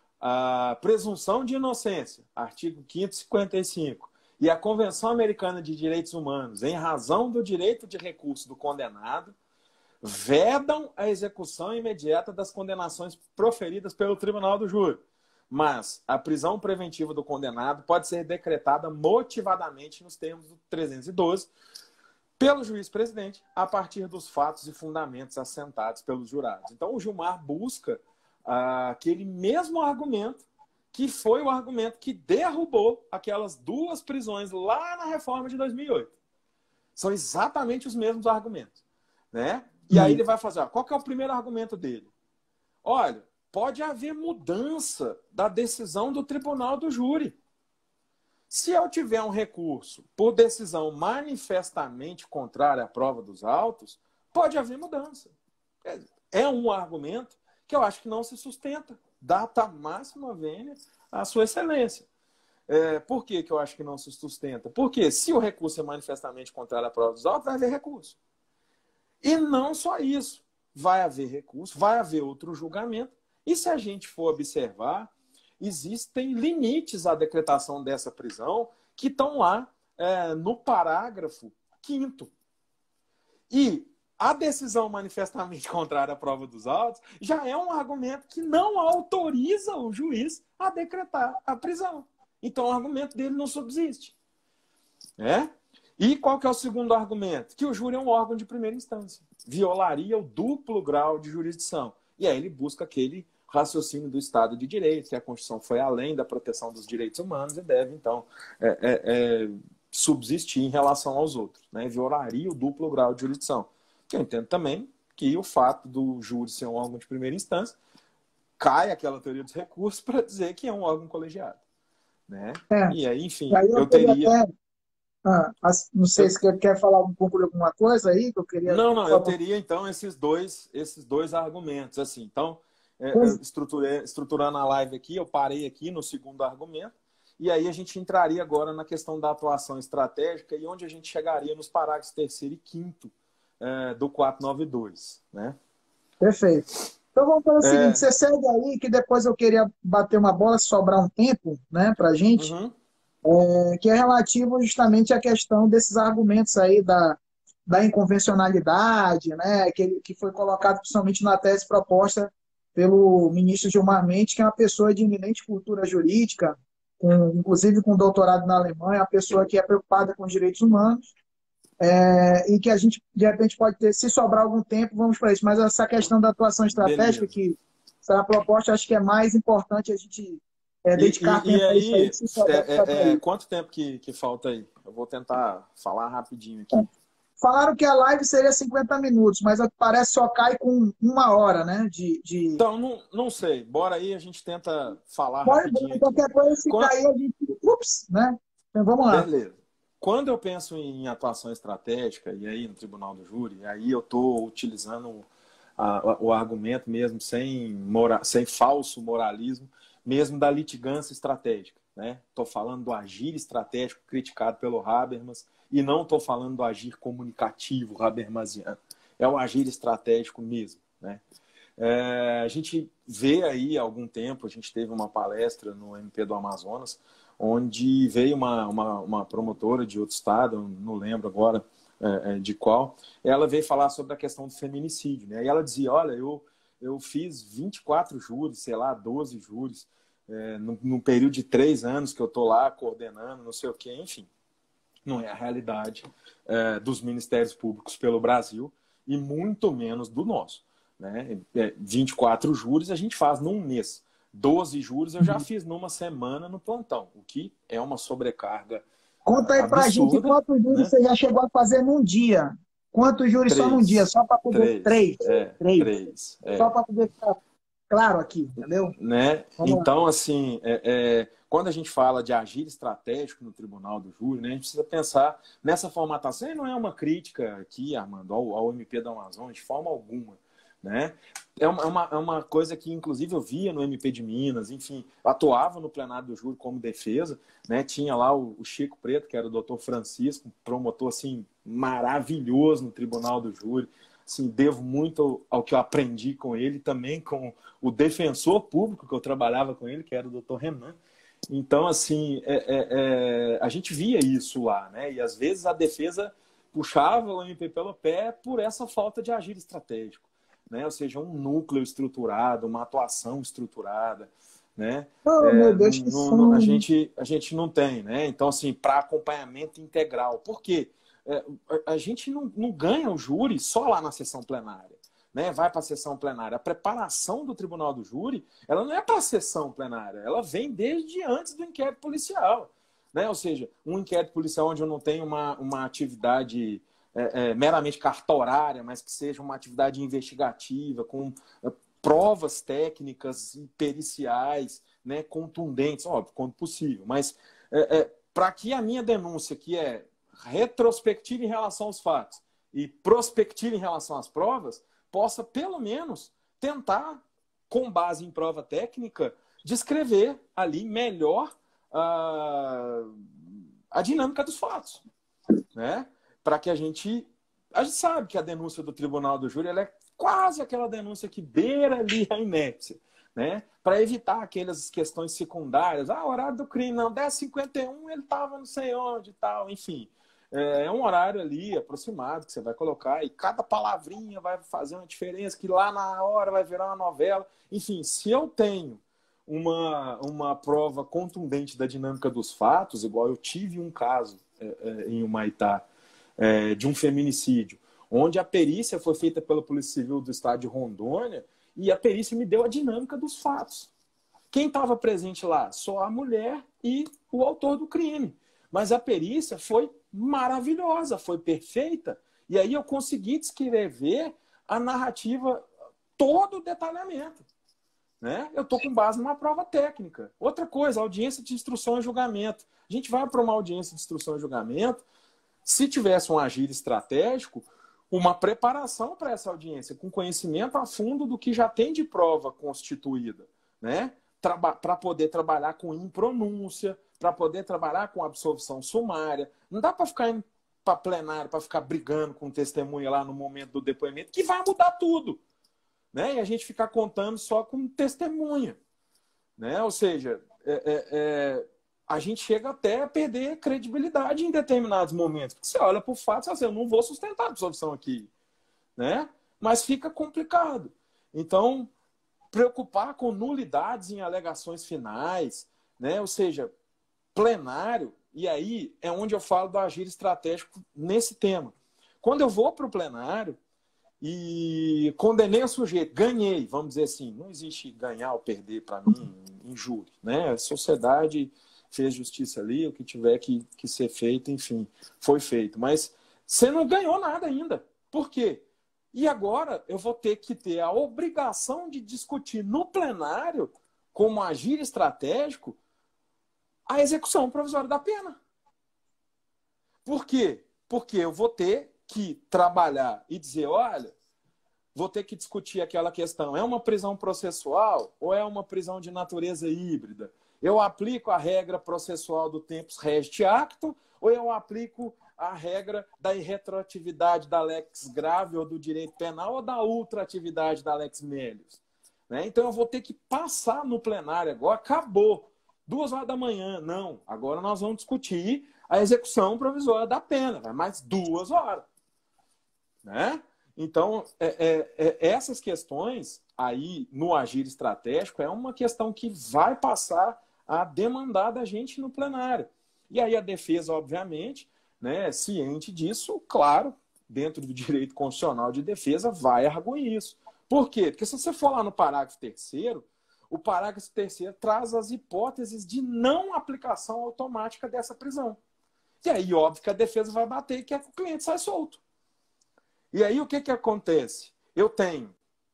a presunção de inocência, artigo quinto, cinquenta e cinco, e a Convenção Americana de Direitos Humanos, em razão do direito de recurso do condenado, vedam a execução imediata das condenações proferidas pelo Tribunal do Júri. Mas a prisão preventiva do condenado pode ser decretada motivadamente nos termos do trezentos e doze pelo juiz-presidente a partir dos fatos e fundamentos assentados pelos jurados. Então o Gilmar busca ah, aquele mesmo argumento que foi o argumento que derrubou aquelas duas prisões lá na reforma de dois mil e oito. São exatamente os mesmos argumentos. Né? E aí ele vai fazer, ó, qual que é o primeiro argumento dele? Olha, pode haver mudança da decisão do tribunal do júri. Se eu tiver um recurso por decisão manifestamente contrária à prova dos autos, pode haver mudança. É um argumento que eu acho que não se sustenta. Data máxima vênia à sua excelência. É, por que, que eu acho que não se sustenta? Porque se o recurso é manifestamente contrário à prova dos autos, vai haver recurso. E não só isso. Vai haver recurso, vai haver outro julgamento, E se a gente for observar, existem limites à decretação dessa prisão que estão lá é, no parágrafo quinto. E a decisão manifestamente contrária à prova dos autos já é um argumento que não autoriza o juiz a decretar a prisão. Então, o argumento dele não subsiste. É? E qual que é o segundo argumento? Que o júri é um órgão de primeira instância. Violaria o duplo grau de jurisdição. E aí ele busca aquele raciocínio do Estado de Direito, que a Constituição foi além da proteção dos direitos humanos e deve, então, é, é, é, subsistir em relação aos outros. Né? Violaria o duplo grau de jurisdição. Eu entendo também que o fato do júri ser um órgão de primeira instância cai aquela teoria dos recursos para dizer que é um órgão colegiado. Né? É. E aí, enfim, E aí eu, eu teria... Até, ah, não sei eu... se quer, quer falar um pouco de alguma coisa aí que eu queria... Não, não, eu teria, então, esses dois, esses dois argumentos. Assim. Então, é, estruturei, estruturando a live aqui, eu parei aqui no segundo argumento, e aí a gente entraria agora na questão da atuação estratégica e onde a gente chegaria nos parágrafos terceiro e quinto é, do quatrocentos e noventa e dois. Né? Perfeito. Então vamos fazer o seguinte, É... você segue aí, que depois eu queria bater uma bola, se sobrar um tempo, né, pra gente, Uhum. é, que é relativo justamente à questão desses argumentos aí da, da inconvencionalidade, né, que, que foi colocado principalmente na tese proposta pelo ministro Gilmar Mendes, que é uma pessoa de eminente cultura jurídica, com, inclusive com doutorado na Alemanha, uma pessoa que é preocupada com os direitos humanos, É, e que a gente, de repente, pode ter, se sobrar algum tempo, vamos para isso. Mas essa questão da atuação estratégica, Beleza. que será a proposta, acho que é mais importante a gente é, dedicar E, e, tempo e a isso aí, aí, se sobrar é, é, é, quanto tempo que, que falta aí? Eu vou tentar falar rapidinho aqui. Falaram que a live seria cinquenta minutos, mas parece que só cai com uma hora, né? De, de... Então, não, não sei. Bora aí, a gente tenta falar Pode, rapidinho qualquer aqui. coisa, se Quando... cair, a gente... Ups, né? Então, vamos lá. Beleza. Quando eu penso em atuação estratégica, e aí no Tribunal do Júri, aí eu estou utilizando a, o argumento mesmo sem, mora, sem falso moralismo, mesmo da litigância estratégica. Estou, né? falando do agir estratégico criticado pelo Habermas e não estou falando do agir comunicativo habermasiano. É o agir estratégico mesmo. Né? É, a gente vê aí há algum tempo, a gente teve uma palestra no M P do Amazonas, onde veio uma, uma, uma promotora de outro estado, não lembro agora é, de qual, ela veio falar sobre a questão do feminicídio. Né? E ela dizia, olha, eu, eu fiz vinte e quatro júris, sei lá, doze júris, é, no, no período de três anos que eu estou lá coordenando, não sei o quê, enfim. Não é a realidade é, dos ministérios públicos pelo Brasil e muito menos do nosso. Né? É, vinte e quatro júris a gente faz num mês. doze júris eu já fiz numa semana no plantão, o que é uma sobrecarga Conta aí absurda, pra gente quantos júris, né? Você já chegou a fazer num dia. Quantos júris três, só num dia? Só para poder... Três. Três. É, três. três é. Só para poder ficar claro aqui, entendeu? Né? Vamos então, lá. assim, é, é, quando a gente fala de agir estratégico no Tribunal do Júri, né, a gente precisa pensar nessa formatação. E não é uma crítica aqui, Armando, ao, ao M P da Amazônia, de forma alguma. Né? É uma, é, uma, é uma coisa que, inclusive, eu via no M P de Minas, enfim, atuava no plenário do júri como defesa, né? Tinha lá o, o Chico Preto, que era o doutor Francisco, promotor assim, maravilhoso no Tribunal do Júri. Assim, devo muito ao que eu aprendi com ele, também com o defensor público que eu trabalhava com ele, que era o doutor Renan. Então, assim, é, é, é, a gente via isso lá, né? E às vezes a defesa puxava o M P pelo pé por essa falta de agir estratégico. Né? Ou seja, um núcleo estruturado, uma atuação estruturada, né? Oh, é, meu Deus, que no, no, a, som. gente, a gente não tem, né? Então, assim, para acompanhamento integral. Por quê? É, a, a gente não, não ganha o júri só lá na sessão plenária, né? Vai para a sessão plenária. A preparação do Tribunal do Júri, ela não é para a sessão plenária, ela vem desde antes do inquérito policial, né? Ou seja, um inquérito policial onde eu não tenho uma, uma atividade É, é, meramente cartorária, mas que seja uma atividade investigativa, com é, provas técnicas e periciais, né, contundentes, óbvio, quando possível. Mas é, é, para que a minha denúncia, que é retrospectiva em relação aos fatos e prospectiva em relação às provas, possa, pelo menos, tentar, com base em prova técnica, descrever ali melhor a, a dinâmica dos fatos, né? Para que a gente... A gente sabe que a denúncia do Tribunal do Júri ela é quase aquela denúncia que beira ali a inépcia. né? Para evitar aquelas questões secundárias. Ah, horário do crime, não, dez e cinquenta e um ele estava não sei onde e tal, enfim. É um horário ali aproximado que você vai colocar e cada palavrinha vai fazer uma diferença que lá na hora vai virar uma novela. Enfim, se eu tenho uma, uma prova contundente da dinâmica dos fatos, igual eu tive um caso é, é, em Humaitá, é, de um feminicídio, onde a perícia foi feita pela Polícia Civil do estado de Rondônia e a perícia me deu a dinâmica dos fatos. Quem estava presente lá? Só a mulher e o autor do crime. Mas a perícia foi maravilhosa, foi perfeita. E aí eu consegui descrever a narrativa, todo o detalhamento. Né? Eu estou com base numa prova técnica. Outra coisa, audiência de instrução e julgamento. A gente vai para uma audiência de instrução e julgamento, se tivesse um agir estratégico, uma preparação para essa audiência, com conhecimento a fundo do que já tem de prova constituída, né? Para poder trabalhar com impronúncia, para poder trabalhar com absolvição sumária. Não dá para ficar indo para plenário, para ficar brigando com testemunha lá no momento do depoimento, que vai mudar tudo. Né? E a gente ficar contando só com testemunha. Né? Ou seja, é, é, é, a gente chega até a perder credibilidade em determinados momentos. Porque você olha para o fato e fala assim, eu não vou sustentar a absolvição aqui. Né? Mas fica complicado. Então, preocupar com nulidades em alegações finais, né? Ou seja, plenário, e aí é onde eu falo do agir estratégico nesse tema. Quando eu vou para o plenário e condenei o sujeito, ganhei, vamos dizer assim, não existe ganhar ou perder para mim em júri, né? A sociedade fez justiça ali, o que tiver que, que ser feito, enfim, foi feito. Mas você não ganhou nada ainda. Por quê? E agora eu vou ter que ter a obrigação de discutir no plenário, como agir estratégico, a execução provisória da pena. Por quê? Porque eu vou ter que trabalhar e dizer, olha, vou ter que discutir aquela questão, é uma prisão processual ou é uma prisão de natureza híbrida? Eu aplico a regra processual do tempus regit actum ou eu aplico a regra da irretroatividade da lex grave ou do direito penal ou da ultraatividade da lex melius? Né? Então eu vou ter que passar no plenário agora, acabou. Duas horas da manhã, não. Agora nós vamos discutir a execução provisória da pena. Vai mais duas horas. Né? Então, é, é, é, essas questões aí no agir estratégico é uma questão que vai passar a demandar da gente no plenário. E aí a defesa, obviamente, né, ciente disso, claro, dentro do direito constitucional de defesa, vai arguir isso. Por quê? Porque se você for lá no parágrafo terceiro, o parágrafo terceiro traz as hipóteses de não aplicação automática dessa prisão. E aí, óbvio que a defesa vai bater e quer que o cliente saia solto. E aí, o que, que acontece? Eu tenho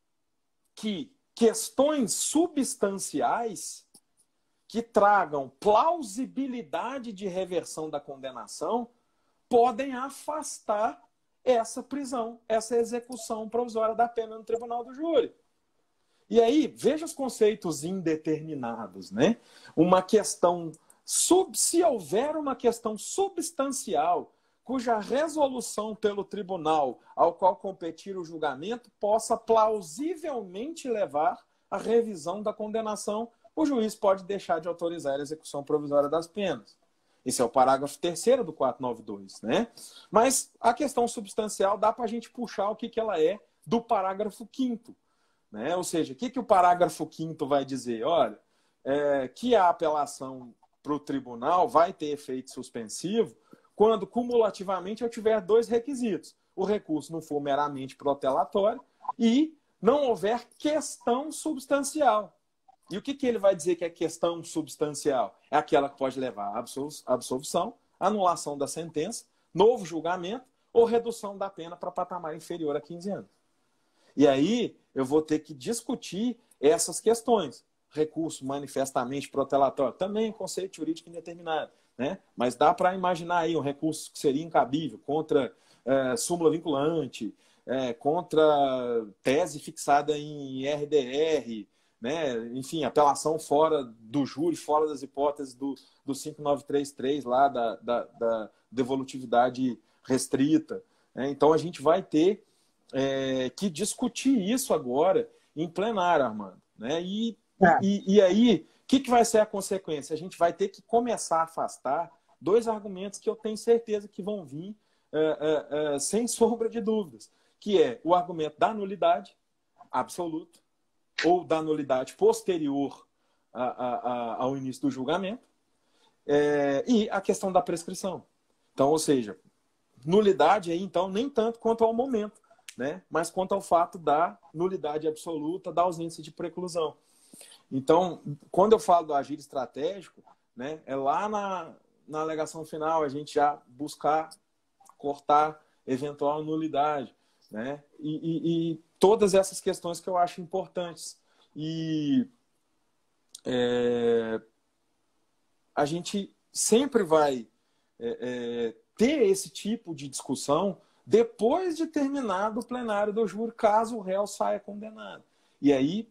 que questões substanciais que tragam plausibilidade de reversão da condenação podem afastar essa prisão, essa execução provisória da pena no tribunal do júri. E aí, veja os conceitos indeterminados, né? Uma questão, sub, se houver uma questão substancial, cuja resolução pelo tribunal ao qual competir o julgamento possa plausivelmente levar à revisão da condenação, o juiz pode deixar de autorizar a execução provisória das penas. Esse é o parágrafo terceiro do quatrocentos e noventa e dois, né? Mas a questão substancial dá para a gente puxar o que, que ela é do parágrafo quinto. Né? Ou seja, o que, que o parágrafo quinto vai dizer? Olha, é, que a apelação para o tribunal vai ter efeito suspensivo quando cumulativamente eu tiver dois requisitos. O recurso não for meramente protelatório e não houver questão substancial. E o que, que ele vai dizer que é questão substancial? É aquela que pode levar à absolvição, anulação da sentença, novo julgamento ou redução da pena para patamar inferior a quinze anos. E aí eu vou ter que discutir essas questões. Recurso manifestamente protelatório, também é conceito jurídico indeterminado. Né? Mas dá para imaginar aí um recurso que seria incabível contra é, súmula vinculante, é, contra tese fixada em R D R, né? Enfim, apelação fora do júri, fora das hipóteses do, do cinco nove três três lá da, da, da devolutividade restrita. Né? Então a gente vai ter é, que discutir isso agora em plenário, Armando. Né? E É. E, e, e aí, o que, que vai ser a consequência? A gente vai ter que começar a afastar dois argumentos que eu tenho certeza que vão vir uh, uh, uh, sem sombra de dúvidas, que é o argumento da nulidade absoluta ou da nulidade posterior a, a, a, ao início do julgamento, é, e a questão da prescrição. Então, ou seja, nulidade aí, então, nem tanto quanto ao momento, né? Mas quanto ao fato da nulidade absoluta, da ausência de preclusão. Então, quando eu falo do agir estratégico, né, é lá na, na alegação final a gente já buscar cortar eventual nulidade, né? E, e, e todas essas questões que eu acho importantes. E é, a gente sempre vai é, é, ter esse tipo de discussão depois de terminado o plenário do júri, caso o réu saia condenado. E aí,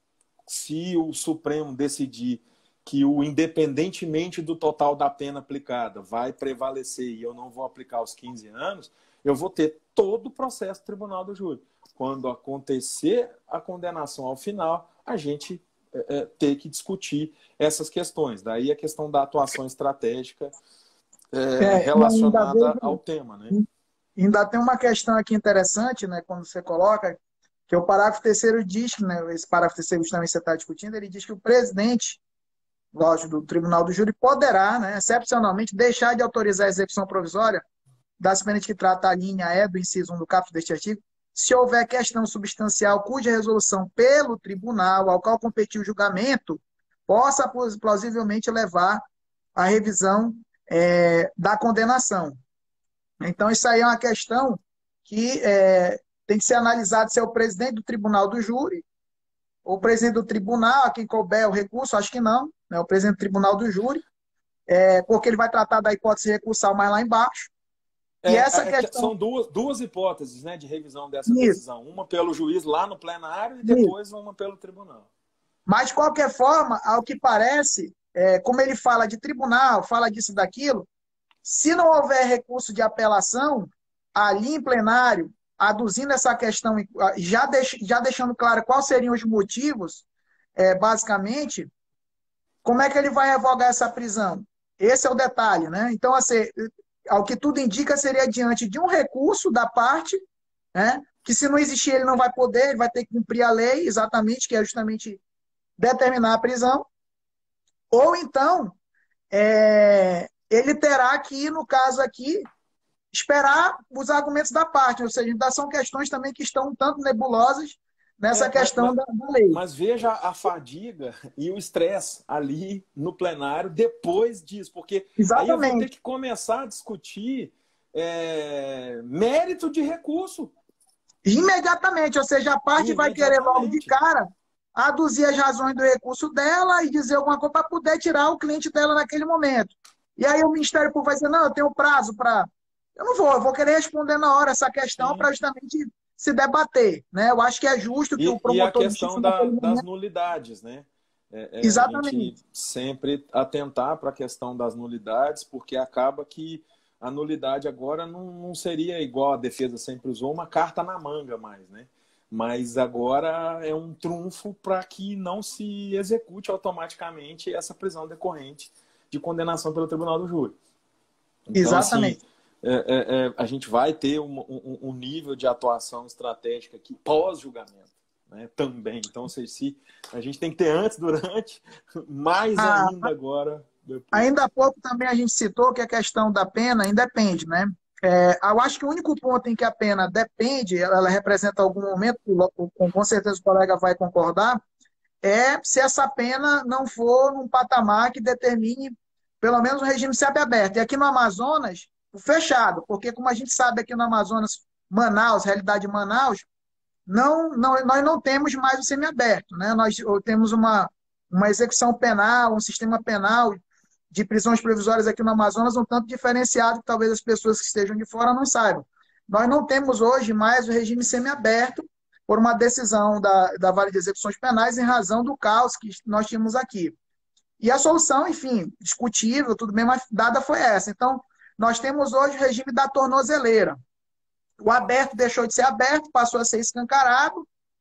se o Supremo decidir que o independentemente do total da pena aplicada vai prevalecer e eu não vou aplicar os quinze anos, eu vou ter todo o processo do tribunal do júri. Quando acontecer a condenação ao final, a gente é, é, ter que discutir essas questões. Daí a questão da atuação estratégica é, É, relacionada vejo, ao tema, né? Ainda tem uma questão aqui interessante, né, quando você coloca, que o parágrafo terceiro diz, né, esse parágrafo terceiro também você está discutindo, ele diz que o presidente, lógico, do Tribunal do Júri poderá, né, excepcionalmente, deixar de autorizar a execução provisória das penas que trata a linha E do inciso um do caput deste artigo, se houver questão substancial cuja resolução pelo tribunal ao qual competir o julgamento possa plausivelmente levar à revisão é, da condenação. Então, isso aí é uma questão que é, tem que ser analisada se é o presidente do tribunal do júri, ou o presidente do tribunal, a quem couber o recurso, acho que não, né, o presidente do tribunal do júri, é, porque ele vai tratar da hipótese recursal mais lá embaixo. É, e essa é, questão... São duas, duas hipóteses, né, de revisão dessa Isso. decisão. Uma pelo juiz lá no plenário e depois Isso. uma pelo tribunal. Mas, de qualquer forma, ao que parece, é, como ele fala de tribunal, fala disso e daquilo, se não houver recurso de apelação, ali em plenário, aduzindo essa questão, já, deix, já deixando claro quais seriam os motivos, é, basicamente, como é que ele vai revogar essa prisão? Esse é o detalhe, né? Então, assim, ao que tudo indica, seria diante de um recurso da parte, né? Que se não existir, ele não vai poder, ele vai ter que cumprir a lei, exatamente, que é justamente determinar a prisão, ou então, é, ele terá que, no caso aqui, esperar os argumentos da parte, ou seja, ainda são questões também que estão um tanto nebulosas nessa é, questão mas, da, da lei. Mas veja a fadiga e o estresse ali no plenário depois disso, porque Exatamente. aí eu vou ter que começar a discutir é, mérito de recurso. Imediatamente, ou seja, a parte vai querer logo de cara aduzir as razões do recurso dela e dizer alguma coisa para poder tirar o cliente dela naquele momento. E aí o Ministério Público vai dizer, não, eu tenho prazo para... Eu não vou, eu vou querer responder na hora essa questão para justamente se debater. Né? Eu acho que é justo que e, o promotor e a questão da, das nulidades, né? É, é, Exatamente. A gente sempre atentar para a questão das nulidades, porque acaba que a nulidade agora não, não seria igual a defesa sempre usou, uma carta na manga mais, né? Mas agora é um trunfo para que não se execute automaticamente essa prisão decorrente de condenação pelo Tribunal do Júri. Então, Exatamente. Assim, é, é, é, a gente vai ter um, um, um nível de atuação estratégica aqui pós-julgamento, né, também. Então, ou seja, se a gente tem que ter antes, durante, mais ah, ainda agora. Depois. Ainda há pouco também a gente citou que a questão da pena independe, né? É, eu acho que o único ponto em que a pena depende, ela representa algum momento, com certeza o colega vai concordar, é se essa pena não for num patamar que determine pelo menos um regime semiaberto. E aqui no Amazonas, fechado, porque como a gente sabe aqui no Amazonas, Manaus, realidade de Manaus, não, não, nós não temos mais o semiaberto, né? Nós temos uma, uma execução penal, um sistema penal de prisões provisórias aqui no Amazonas um tanto diferenciado que talvez as pessoas que estejam de fora não saibam. Nós não temos hoje mais o regime semiaberto por uma decisão da, da Vale de Execuções Penais em razão do caos que nós tínhamos aqui. E a solução, enfim, discutível, tudo bem, mas dada foi essa. Então, nós temos hoje o regime da tornozeleira. O aberto deixou de ser aberto, passou a ser escancarado,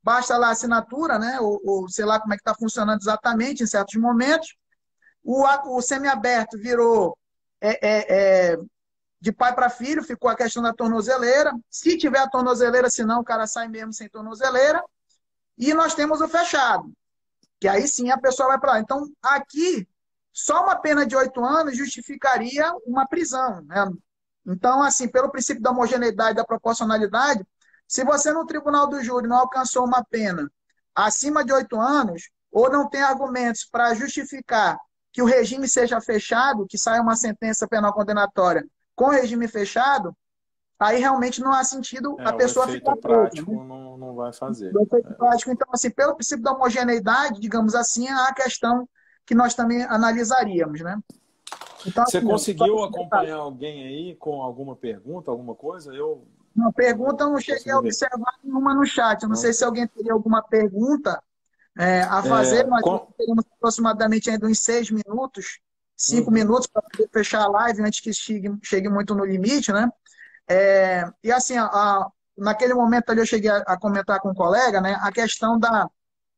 basta lá a assinatura, né? Ou, ou sei lá como é que está funcionando exatamente em certos momentos. O, o semiaberto virou é, é, é, de pai para filho, ficou a questão da tornozeleira. Se tiver a tornozeleira, senão o cara sai mesmo sem tornozeleira. E nós temos o fechado, que aí sim a pessoa vai para lá. Então, aqui, só uma pena de oito anos justificaria uma prisão, né? Então, assim, pelo princípio da homogeneidade, da proporcionalidade, se você no tribunal do júri não alcançou uma pena acima de oito anos, ou não tem argumentos para justificar que o regime seja fechado, que saia uma sentença penal condenatória com regime fechado, aí realmente não há sentido É, a o pessoa efeito ficar presa, prático né? não, não vai fazer. Do efeito É. prático, então, assim, pelo princípio da homogeneidade, digamos assim, é a questão que nós também analisaríamos, né? Então, Você assim, só conseguiu esse detalhe. acompanhar alguém aí com alguma pergunta, alguma coisa? Eu, Uma eu pergunta eu não, não não cheguei a consegui ver. observar nenhuma no chat. Eu não sei Não? se alguém teria alguma pergunta é, a fazer. É, Nós com... teremos aproximadamente ainda uns seis minutos, cinco Uhum. minutos para poder fechar a live antes que chegue, chegue muito no limite, né? É, e assim, a, a, naquele momento ali eu cheguei a, a comentar com um colega, né? A questão da,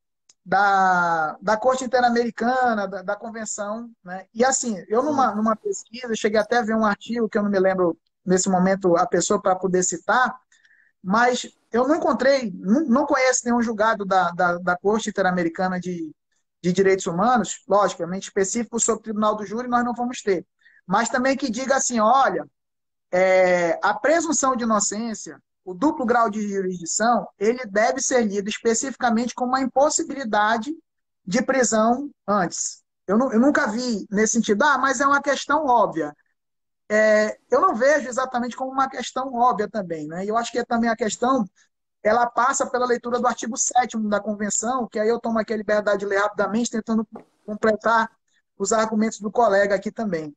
da, da Corte Interamericana, da, da Convenção, né? E assim, eu numa, Hum. numa pesquisa, cheguei até a ver um artigo que eu não me lembro nesse momento a pessoa para poder citar, mas eu não encontrei, não, não conheço nenhum julgado da, da, da Corte Interamericana de, de Direitos Humanos, logicamente específico sobre o Tribunal do Júri, nós não vamos ter. Mas também que diga assim, olha, é, a presunção de inocência, o duplo grau de jurisdição, ele deve ser lido especificamente como uma impossibilidade de prisão antes. Eu, nu- eu nunca vi nesse sentido, ah, mas é uma questão óbvia. É, eu não vejo exatamente como uma questão óbvia também, né? E eu acho que é também a questão, ela passa pela leitura do artigo sétimo da Convenção, que aí eu tomo aqui a liberdade de ler rapidamente, tentando completar os argumentos do colega aqui também.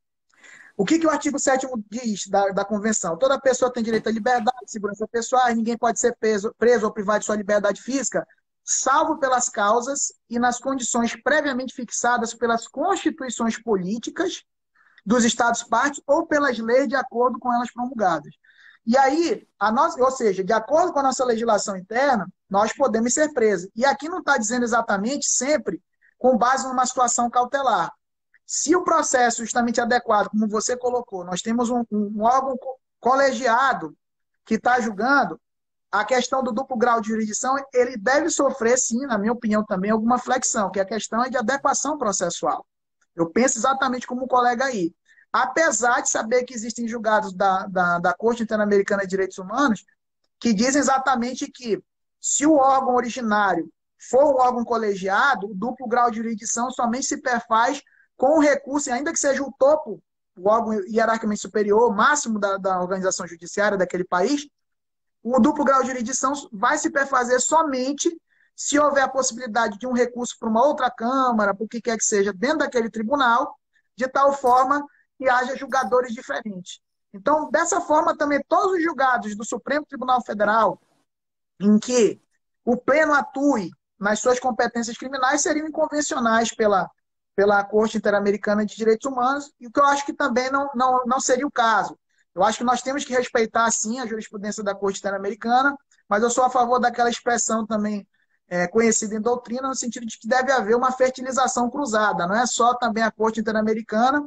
O que, que o artigo sétimo diz da, da Convenção? Toda pessoa tem direito à liberdade, segurança pessoal, e ninguém pode ser preso, preso ou privado de sua liberdade física, salvo pelas causas e nas condições previamente fixadas pelas constituições políticas dos Estados-partes ou pelas leis de acordo com elas promulgadas. E aí, a nossa, ou seja, de acordo com a nossa legislação interna, nós podemos ser presos. E aqui não está dizendo exatamente sempre com base numa situação cautelar. Se o processo justamente adequado, como você colocou, nós temos um, um órgão colegiado que está julgando, a questão do duplo grau de jurisdição, ele deve sofrer, sim, na minha opinião também, alguma flexão, que a questão é de adequação processual. Eu penso exatamente como o colega aí. Apesar de saber que existem julgados da, da, da Corte Interamericana de Direitos Humanos que dizem exatamente que se o órgão originário for um órgão colegiado, o duplo grau de jurisdição somente se perfaz com o recurso, ainda que seja o topo, o órgão hierarquicamente superior, máximo da, da organização judiciária daquele país, o duplo grau de jurisdição vai se perfazer somente se houver a possibilidade de um recurso para uma outra Câmara, para o que quer que seja, dentro daquele tribunal, de tal forma que haja julgadores diferentes. Então, dessa forma, também todos os julgados do Supremo Tribunal Federal, em que o pleno atue nas suas competências criminais, seriam inconvencionais pela, pela Corte Interamericana de Direitos Humanos, e o que eu acho que também não, não, não seria o caso. Eu acho que nós temos que respeitar, sim, a jurisprudência da Corte Interamericana, mas eu sou a favor daquela expressão também é, conhecida em doutrina, no sentido de que deve haver uma fertilização cruzada. Não é só também a Corte Interamericana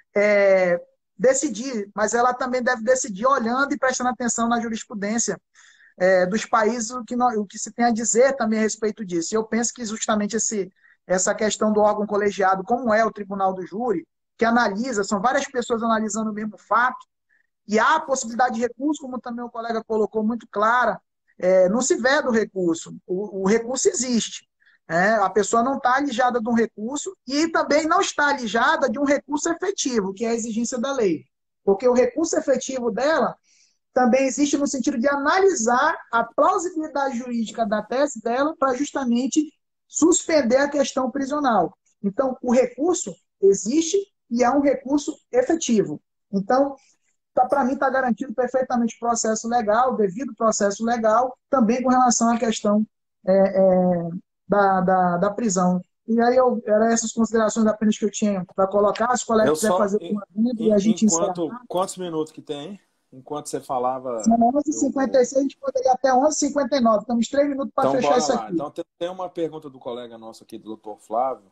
é, decidir, mas ela também deve decidir olhando e prestando atenção na jurisprudência é, dos países, o que, nós, o que se tem a dizer também a respeito disso. E eu penso que justamente esse, essa questão do órgão colegiado, como é o Tribunal do Júri, que analisa, são várias pessoas analisando o mesmo fato, e há a possibilidade de recurso, como também o colega colocou muito clara, é, não se vê do recurso. O, o recurso existe. É, a pessoa não está alijada de um recurso e também não está alijada de um recurso efetivo, que é a exigência da lei. Porque o recurso efetivo dela também existe no sentido de analisar a plausibilidade jurídica da tese dela para justamente suspender a questão prisional. Então, o recurso existe e é um recurso efetivo. Então, tá, para mim, está garantido perfeitamente o processo legal, o devido processo legal, também com relação à questão é, é, da, da, da prisão. E aí, eu, eram essas considerações apenas que eu tinha para colocar. Se o colega Eu quiser só, fazer em- uma dúvida e a em- gente encerrar. enquanto, quantos minutos que tem? Enquanto você falava... São onze e cinquenta e seis, eu... a gente poderia até onze e cinquenta e nove. Temos três minutos para então, fechar isso lá. aqui. Então, tem uma pergunta do colega nosso aqui, do doutor Flávio,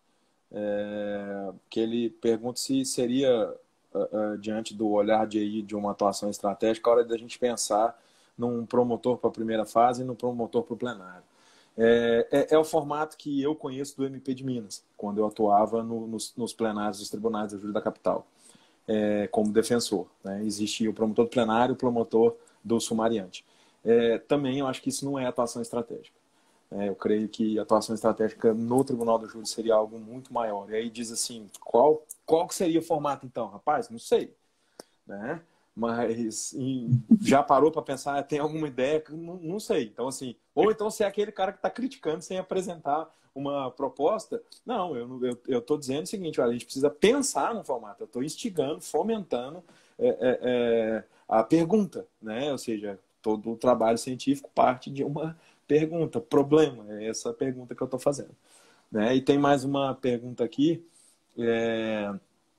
é, que ele pergunta se seria, uh, uh, diante do olhar de, de uma atuação estratégica, a hora da gente pensar num promotor para a primeira fase e num promotor para o plenário. É, é, é o formato que eu conheço do M P de Minas, quando eu atuava no, nos, nos plenários dos tribunais da Júri da Capital, é, como defensor. Né? Existe o promotor do plenário e o promotor do sumariante. É, também eu acho que isso não é atuação estratégica. É, eu creio que a atuação estratégica no Tribunal do Júri seria algo muito maior. E aí diz assim, qual, qual que seria o formato então? Rapaz, não sei. Né? Mas em, já parou para pensar, tem alguma ideia? Não, não sei. Então, assim, ou então você é aquele cara que está criticando sem apresentar uma proposta. Não, eu eu estou dizendo o seguinte, olha, a gente precisa pensar no formato. Eu estou instigando, fomentando é, é, é, a pergunta, né? Ou seja, todo o trabalho científico parte de uma pergunta, problema. É essa pergunta que eu estou fazendo. Né? E tem mais uma pergunta aqui. É...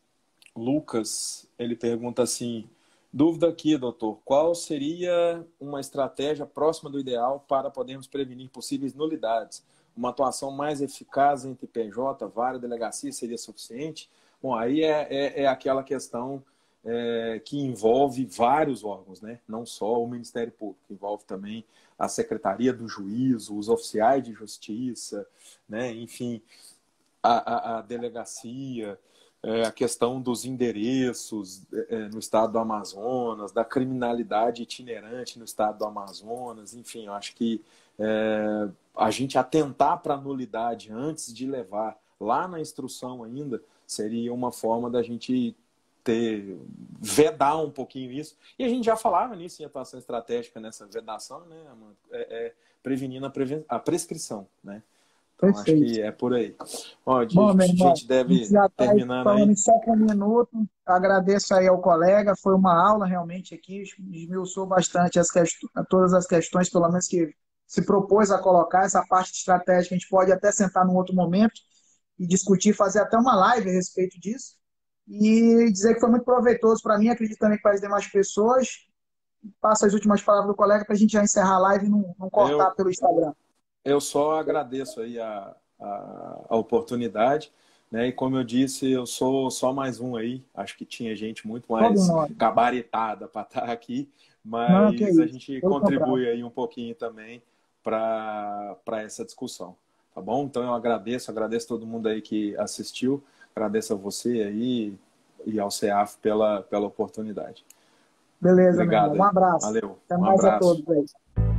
Lucas, ele pergunta assim, dúvida aqui, doutor, qual seria uma estratégia próxima do ideal para podermos prevenir possíveis nulidades? Uma atuação mais eficaz entre P J, vara, delegacia seria suficiente? Bom, aí é, é, é aquela questão é, que envolve vários órgãos, né? Não só o Ministério Público, envolve também a Secretaria do Juízo, os oficiais de justiça, né? Enfim, a, a, a delegacia... É, a questão dos endereços é, no estado do Amazonas, da criminalidade itinerante no estado do Amazonas, enfim, eu acho que é, a gente atentar para a nulidade antes de levar lá na instrução ainda seria uma forma da gente ter, vedar um pouquinho isso. E a gente já falava nisso em atuação estratégica, nessa vedação, né, Amanda? É, é, prevenindo a, preven... a prescrição, né? Então, Perfeito. acho que é por aí. Ó, a Bom, meu gente, irmão, gente deve a gente já está terminando falando aí. em só um minuto. Agradeço aí ao colega, foi uma aula realmente aqui, esmiuçou bastante as questões, todas as questões, pelo menos que se propôs a colocar, essa parte estratégica, a gente pode até sentar num outro momento e discutir, fazer até uma live a respeito disso. E dizer que foi muito proveitoso para mim, acredito também que para as demais pessoas. Passo as últimas palavras do colega para a gente já encerrar a live e não, não cortar Eu, pelo Instagram. eu só agradeço aí a, a, a oportunidade, né? E como eu disse, eu sou só mais um aí. Acho que tinha gente muito Todo mais mundo. gabaritada para estar aqui, Não, que é mas a isso. gente Pelo contrário. contribui aí um pouquinho também para para essa discussão, tá bom? Então eu agradeço, agradeço todo mundo aí que assistiu, agradeço a você aí e ao CEAF pela, pela oportunidade. Beleza, meu Obrigado irmão. Um aí. abraço. Valeu. Até Um mais a abraço. todos aí.